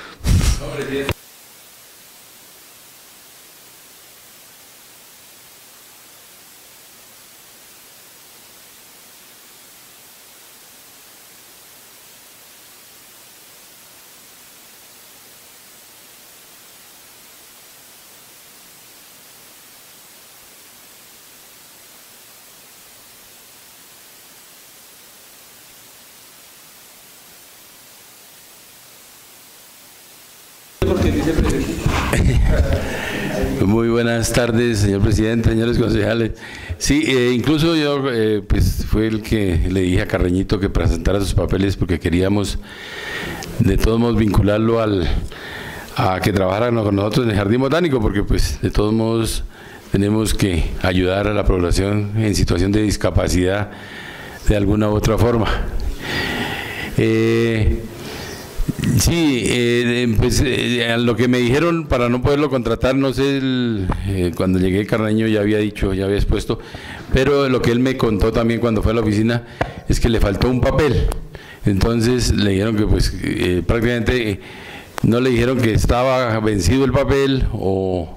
Muy buenas tardes, señor presidente, señores concejales. Sí, eh, incluso yo eh, pues fue el que le dije a Carreñito que presentara sus papeles, porque queríamos de todos modos vincularlo al a que trabajara con nosotros en el jardín botánico, porque pues de todos modos tenemos que ayudar a la población en situación de discapacidad de alguna u otra forma. Eh, Sí, eh, pues eh, lo que me dijeron para no poderlo contratar, no sé, el, eh, cuando llegué Carreño ya había dicho, ya había expuesto, pero lo que él me contó también cuando fue a la oficina es que le faltó un papel. Entonces le dijeron que pues eh, prácticamente eh, no le dijeron que estaba vencido el papel, o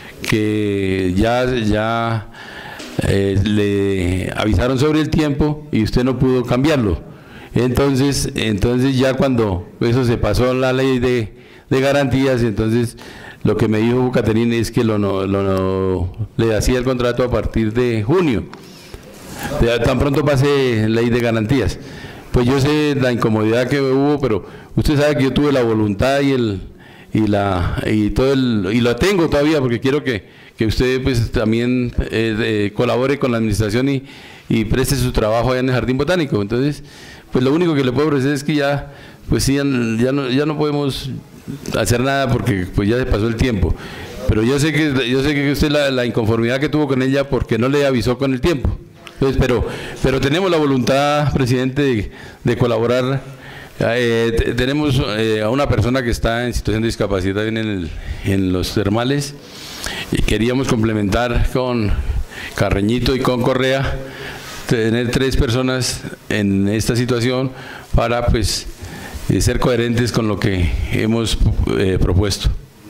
que ya, ya eh, le avisaron sobre el tiempo y usted no pudo cambiarlo. Entonces, entonces ya cuando eso se pasó a la ley de, de garantías, entonces lo que me dijo Caterina es que lo, no, lo no, le hacía el contrato a partir de junio, de, tan pronto pase ley de garantías. Pues yo sé la incomodidad que hubo, pero usted sabe que yo tuve la voluntad y el y la y todo el y lo tengo todavía, porque quiero que, que usted pues también eh, eh, colabore con la administración y, y preste su trabajo allá en el jardín botánico. Entonces, pues lo único que le puedo ofrecer es que ya, pues sí, ya, ya, no, ya no podemos hacer nada, porque pues ya se pasó el tiempo. Pero yo sé que yo sé que usted la, la inconformidad que tuvo con ella porque no le avisó con el tiempo. Entonces, pero, pero tenemos la voluntad, presidente, de, de colaborar. Eh, tenemos eh, a una persona que está en situación de discapacidad en, el, en los termales, y queríamos complementar con Carreñito y con Correa, tener tres personas en esta situación para pues ser coherentes con lo que hemos eh, propuesto.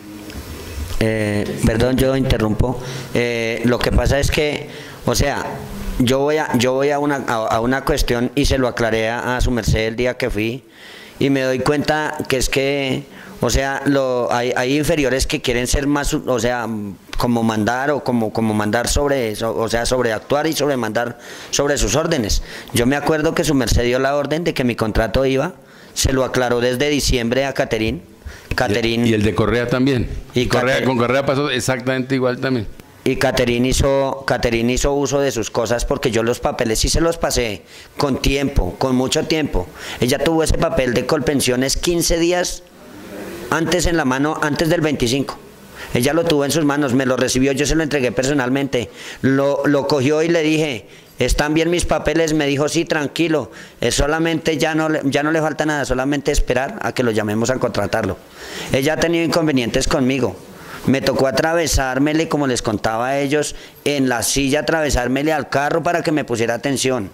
Eh, perdón, yo interrumpo. Eh, lo que pasa es que, o sea, yo voy a yo voy a una a, a una cuestión, y se lo aclaré a, a su merced el día que fui, y me doy cuenta que es que, o sea, lo, hay, hay inferiores que quieren ser más, o sea, como mandar o como, como mandar sobre eso, o sea, sobre actuar y sobre mandar sobre sus órdenes. Yo me acuerdo que su merced dio la orden de que mi contrato iba, se lo aclaró desde diciembre a Caterín. Caterín y el de Correa también. Y Correa, Cater, con Correa pasó exactamente igual también. Y Caterín hizo, Caterín hizo uso de sus cosas, porque yo los papeles sí se los pasé con tiempo, con mucho tiempo. Ella tuvo ese papel de Colpensiones quince días antes en la mano, antes del veinticinco. Ella lo tuvo en sus manos, me lo recibió, yo se lo entregué personalmente. Lo, lo cogió y le dije, ¿están bien mis papeles? Me dijo, sí, tranquilo, es solamente ya no, ya no le falta nada, solamente esperar a que lo llamemos a contratarlo. Ella ha tenido inconvenientes conmigo, Me tocó atravesármele, como les contaba a ellos, en la silla, atravesármele al carro para que me pusiera atención.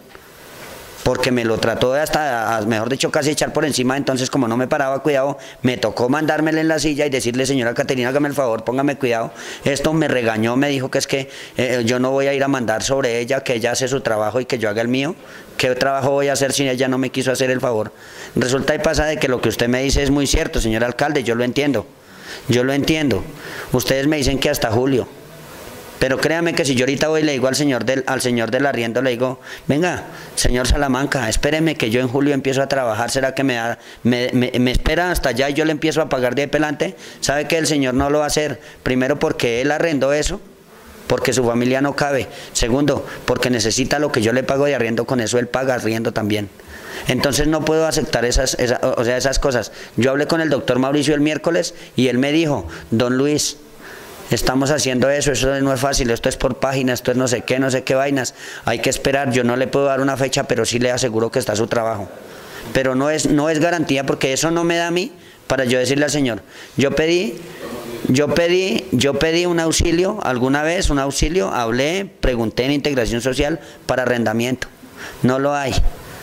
Porque me lo trató de hasta, mejor dicho, casi echar por encima. Entonces, como no me paraba cuidado, me tocó mandármele en la silla y decirle, señora Caterina, hágame el favor, póngame cuidado. Esto me regañó, me dijo que es que eh, yo no voy a ir a mandar sobre ella, que ella hace su trabajo y que yo haga el mío. ¿Qué trabajo voy a hacer si ella no me quiso hacer el favor? Resulta y pasa de que lo que usted me dice es muy cierto, señor alcalde, yo lo entiendo. Yo lo entiendo. Ustedes me dicen que hasta julio. Pero créame que si yo ahorita voy y le digo al señor del, al señor del arriendo, le digo, venga, señor Salamanca, espéreme que yo en julio empiezo a trabajar, ¿será que me, da, me, me, me espera hasta allá y yo le empiezo a pagar de ahí pelante? ¿Sabe que el señor no lo va a hacer? Primero porque él arrendó eso, porque su familia no cabe. Segundo, porque necesita lo que yo le pago de arriendo, con eso él paga arriendo también. Entonces no puedo aceptar esas, esas, o sea, esas cosas. Yo hablé con el doctor Mauricio el miércoles y él me dijo, don Luis, estamos haciendo eso, eso no es fácil, esto es por página, esto es no sé qué, no sé qué vainas, hay que esperar, yo no le puedo dar una fecha, pero sí le aseguro que está su trabajo. Pero no es, no es garantía, porque eso no me da a mí para yo decirle al señor, yo pedí, yo pedí, yo pedí un auxilio, alguna vez un auxilio, hablé, pregunté en integración social para arrendamiento, no lo hay.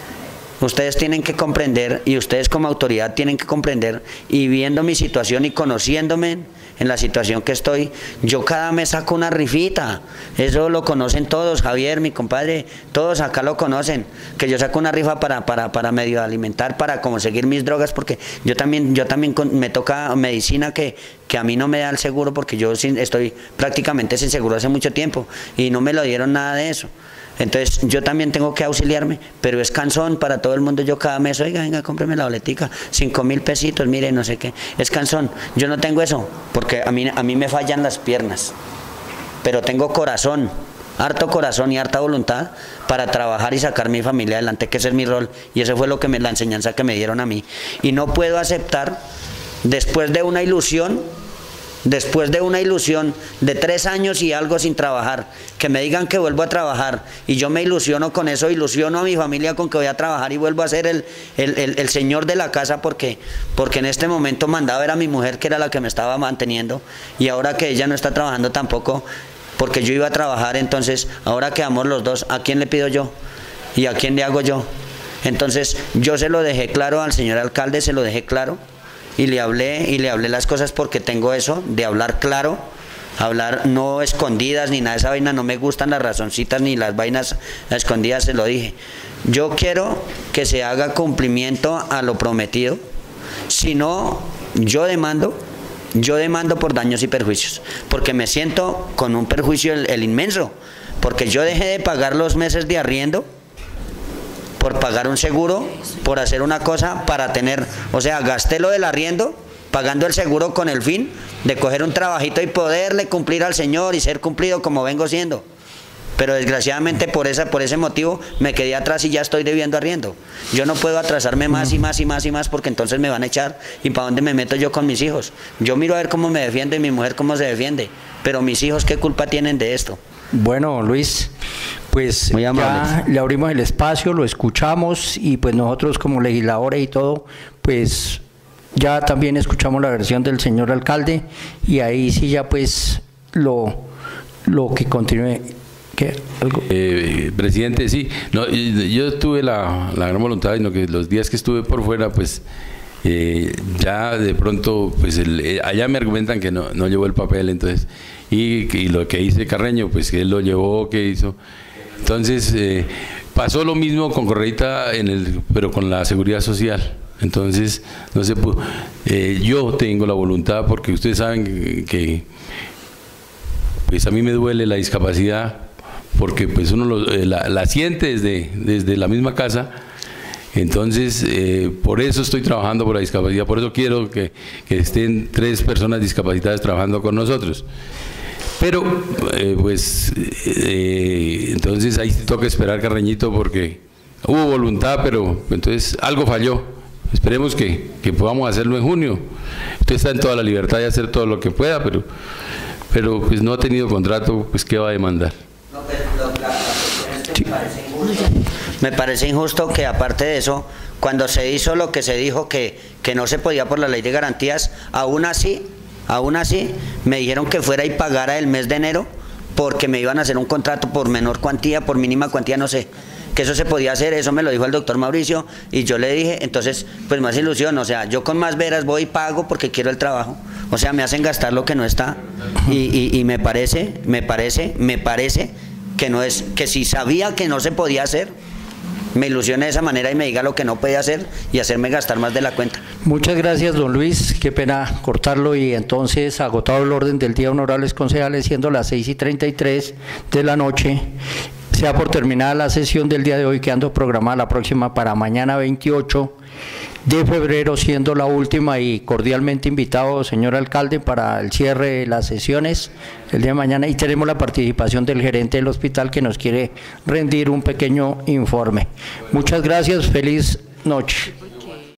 Ustedes tienen que comprender, y ustedes como autoridad tienen que comprender, y viendo mi situación y conociéndome en la situación que estoy, yo cada mes saco una rifita, eso lo conocen todos, Javier, mi compadre, todos acá lo conocen, que yo saco una rifa para, para, para medio alimentar, para conseguir mis drogas, porque yo también, yo también con, me toca medicina que, que a mí no me da el seguro, porque yo sin, estoy prácticamente sin seguro hace mucho tiempo, y no me lo dieron nada de eso. Entonces yo también tengo que auxiliarme, pero es cansón para todo el mundo. Yo cada mes, oiga, venga, cómpreme la boletica, cinco mil pesitos, mire, no sé qué, es cansón. Yo no tengo eso, porque a mí, a mí me fallan las piernas, pero tengo corazón, harto corazón y harta voluntad para trabajar y sacar mi familia adelante, que ese es mi rol, y eso fue lo que me, la enseñanza que me dieron a mí. Y no puedo aceptar, después de una ilusión, Después de una ilusión de tres años y algo sin trabajar, que me digan que vuelvo a trabajar y yo me ilusiono con eso, ilusiono a mi familia con que voy a trabajar y vuelvo a ser el, el, el, el señor de la casa, porque, porque en este momento mandaba era mi mujer, que era la que me estaba manteniendo, y ahora que ella no está trabajando tampoco, porque yo iba a trabajar, entonces ahora quedamos los dos, ¿a quién le pido yo? ¿Y a quién le hago yo? Entonces yo se lo dejé claro al señor alcalde, se lo dejé claro. Y le hablé, y le hablé las cosas, porque tengo eso, de hablar claro, hablar no escondidas ni nada de esa vaina, no me gustan las razoncitas ni las vainas escondidas, se lo dije. Yo quiero que se haga cumplimiento a lo prometido, si no, yo demando, yo demando por daños y perjuicios, porque me siento con un perjuicio el, el inmenso, porque yo dejé de pagar los meses de arriendo, por pagar un seguro, por hacer una cosa, para tener, o sea, gasté lo del arriendo, pagando el seguro con el fin de coger un trabajito y poderle cumplir al señor y ser cumplido como vengo siendo. Pero desgraciadamente por esa, por ese motivo me quedé atrás y ya estoy debiendo arriendo. Yo no puedo atrasarme más y más y más y más, porque entonces me van a echar. ¿Y para dónde me meto yo con mis hijos? Yo miro a ver cómo me defiende mi mujer, cómo se defiende, pero mis hijos, ¿qué culpa tienen de esto? Bueno, Luis, pues ya le abrimos el espacio, lo escuchamos, y pues nosotros como legisladores y todo, pues ya también escuchamos la versión del señor alcalde, y ahí sí ya pues lo, lo que continúe. ¿Qué? ¿Algo? Eh, presidente, sí, no, yo tuve la, la gran voluntad, sino que los días que estuve por fuera, pues eh, ya de pronto, pues el, allá me argumentan que no, no llevó el papel, entonces, y, y lo que hice Carreño, pues que él lo llevó, que hizo. Entonces, eh, pasó lo mismo con Correita, en el, pero con la seguridad social. Entonces, no se pudo. Eh, yo tengo la voluntad, porque ustedes saben que, que pues a mí me duele la discapacidad, porque pues uno lo, eh, la, la siente desde, desde la misma casa. Entonces, eh, por eso estoy trabajando por la discapacidad, por eso quiero que, que estén tres personas discapacitadas trabajando con nosotros. Pero, eh, pues, eh, entonces ahí toca esperar, Carreñito, porque hubo voluntad, pero entonces algo falló. Esperemos que, que podamos hacerlo en junio. Usted está en toda la libertad de hacer todo lo que pueda, pero, pero pues no ha tenido contrato, pues ¿qué va a demandar? No, pero la, la, sí. me, parece injusto. me parece injusto que, aparte de eso, cuando se hizo lo que se dijo que, que no se podía por la ley de garantías, aún así Aún así, me dijeron que fuera y pagara el mes de enero porque me iban a hacer un contrato por menor cuantía, por mínima cuantía, no sé. Que eso se podía hacer, eso me lo dijo el doctor Mauricio y yo le dije, entonces, pues más ilusión, o sea, yo con más veras voy y pago porque quiero el trabajo, o sea, me hacen gastar lo que no está y, y, y me parece, me parece, me parece que no es, que si sabía que no se podía hacer, me ilusione de esa manera y me diga lo que no puede hacer y hacerme gastar más de la cuenta. Muchas gracias, don Luis, qué pena cortarlo y entonces agotado el orden del día, honorables concejales, siendo las seis y treinta y tres de la noche. Sea por terminada la sesión del día de hoy, quedando programada la próxima para mañana veintiocho de febrero, siendo la última, y cordialmente invitado, señor alcalde, para el cierre de las sesiones el día de mañana, y tenemos la participación del gerente del hospital que nos quiere rendir un pequeño informe. Muchas gracias, feliz noche.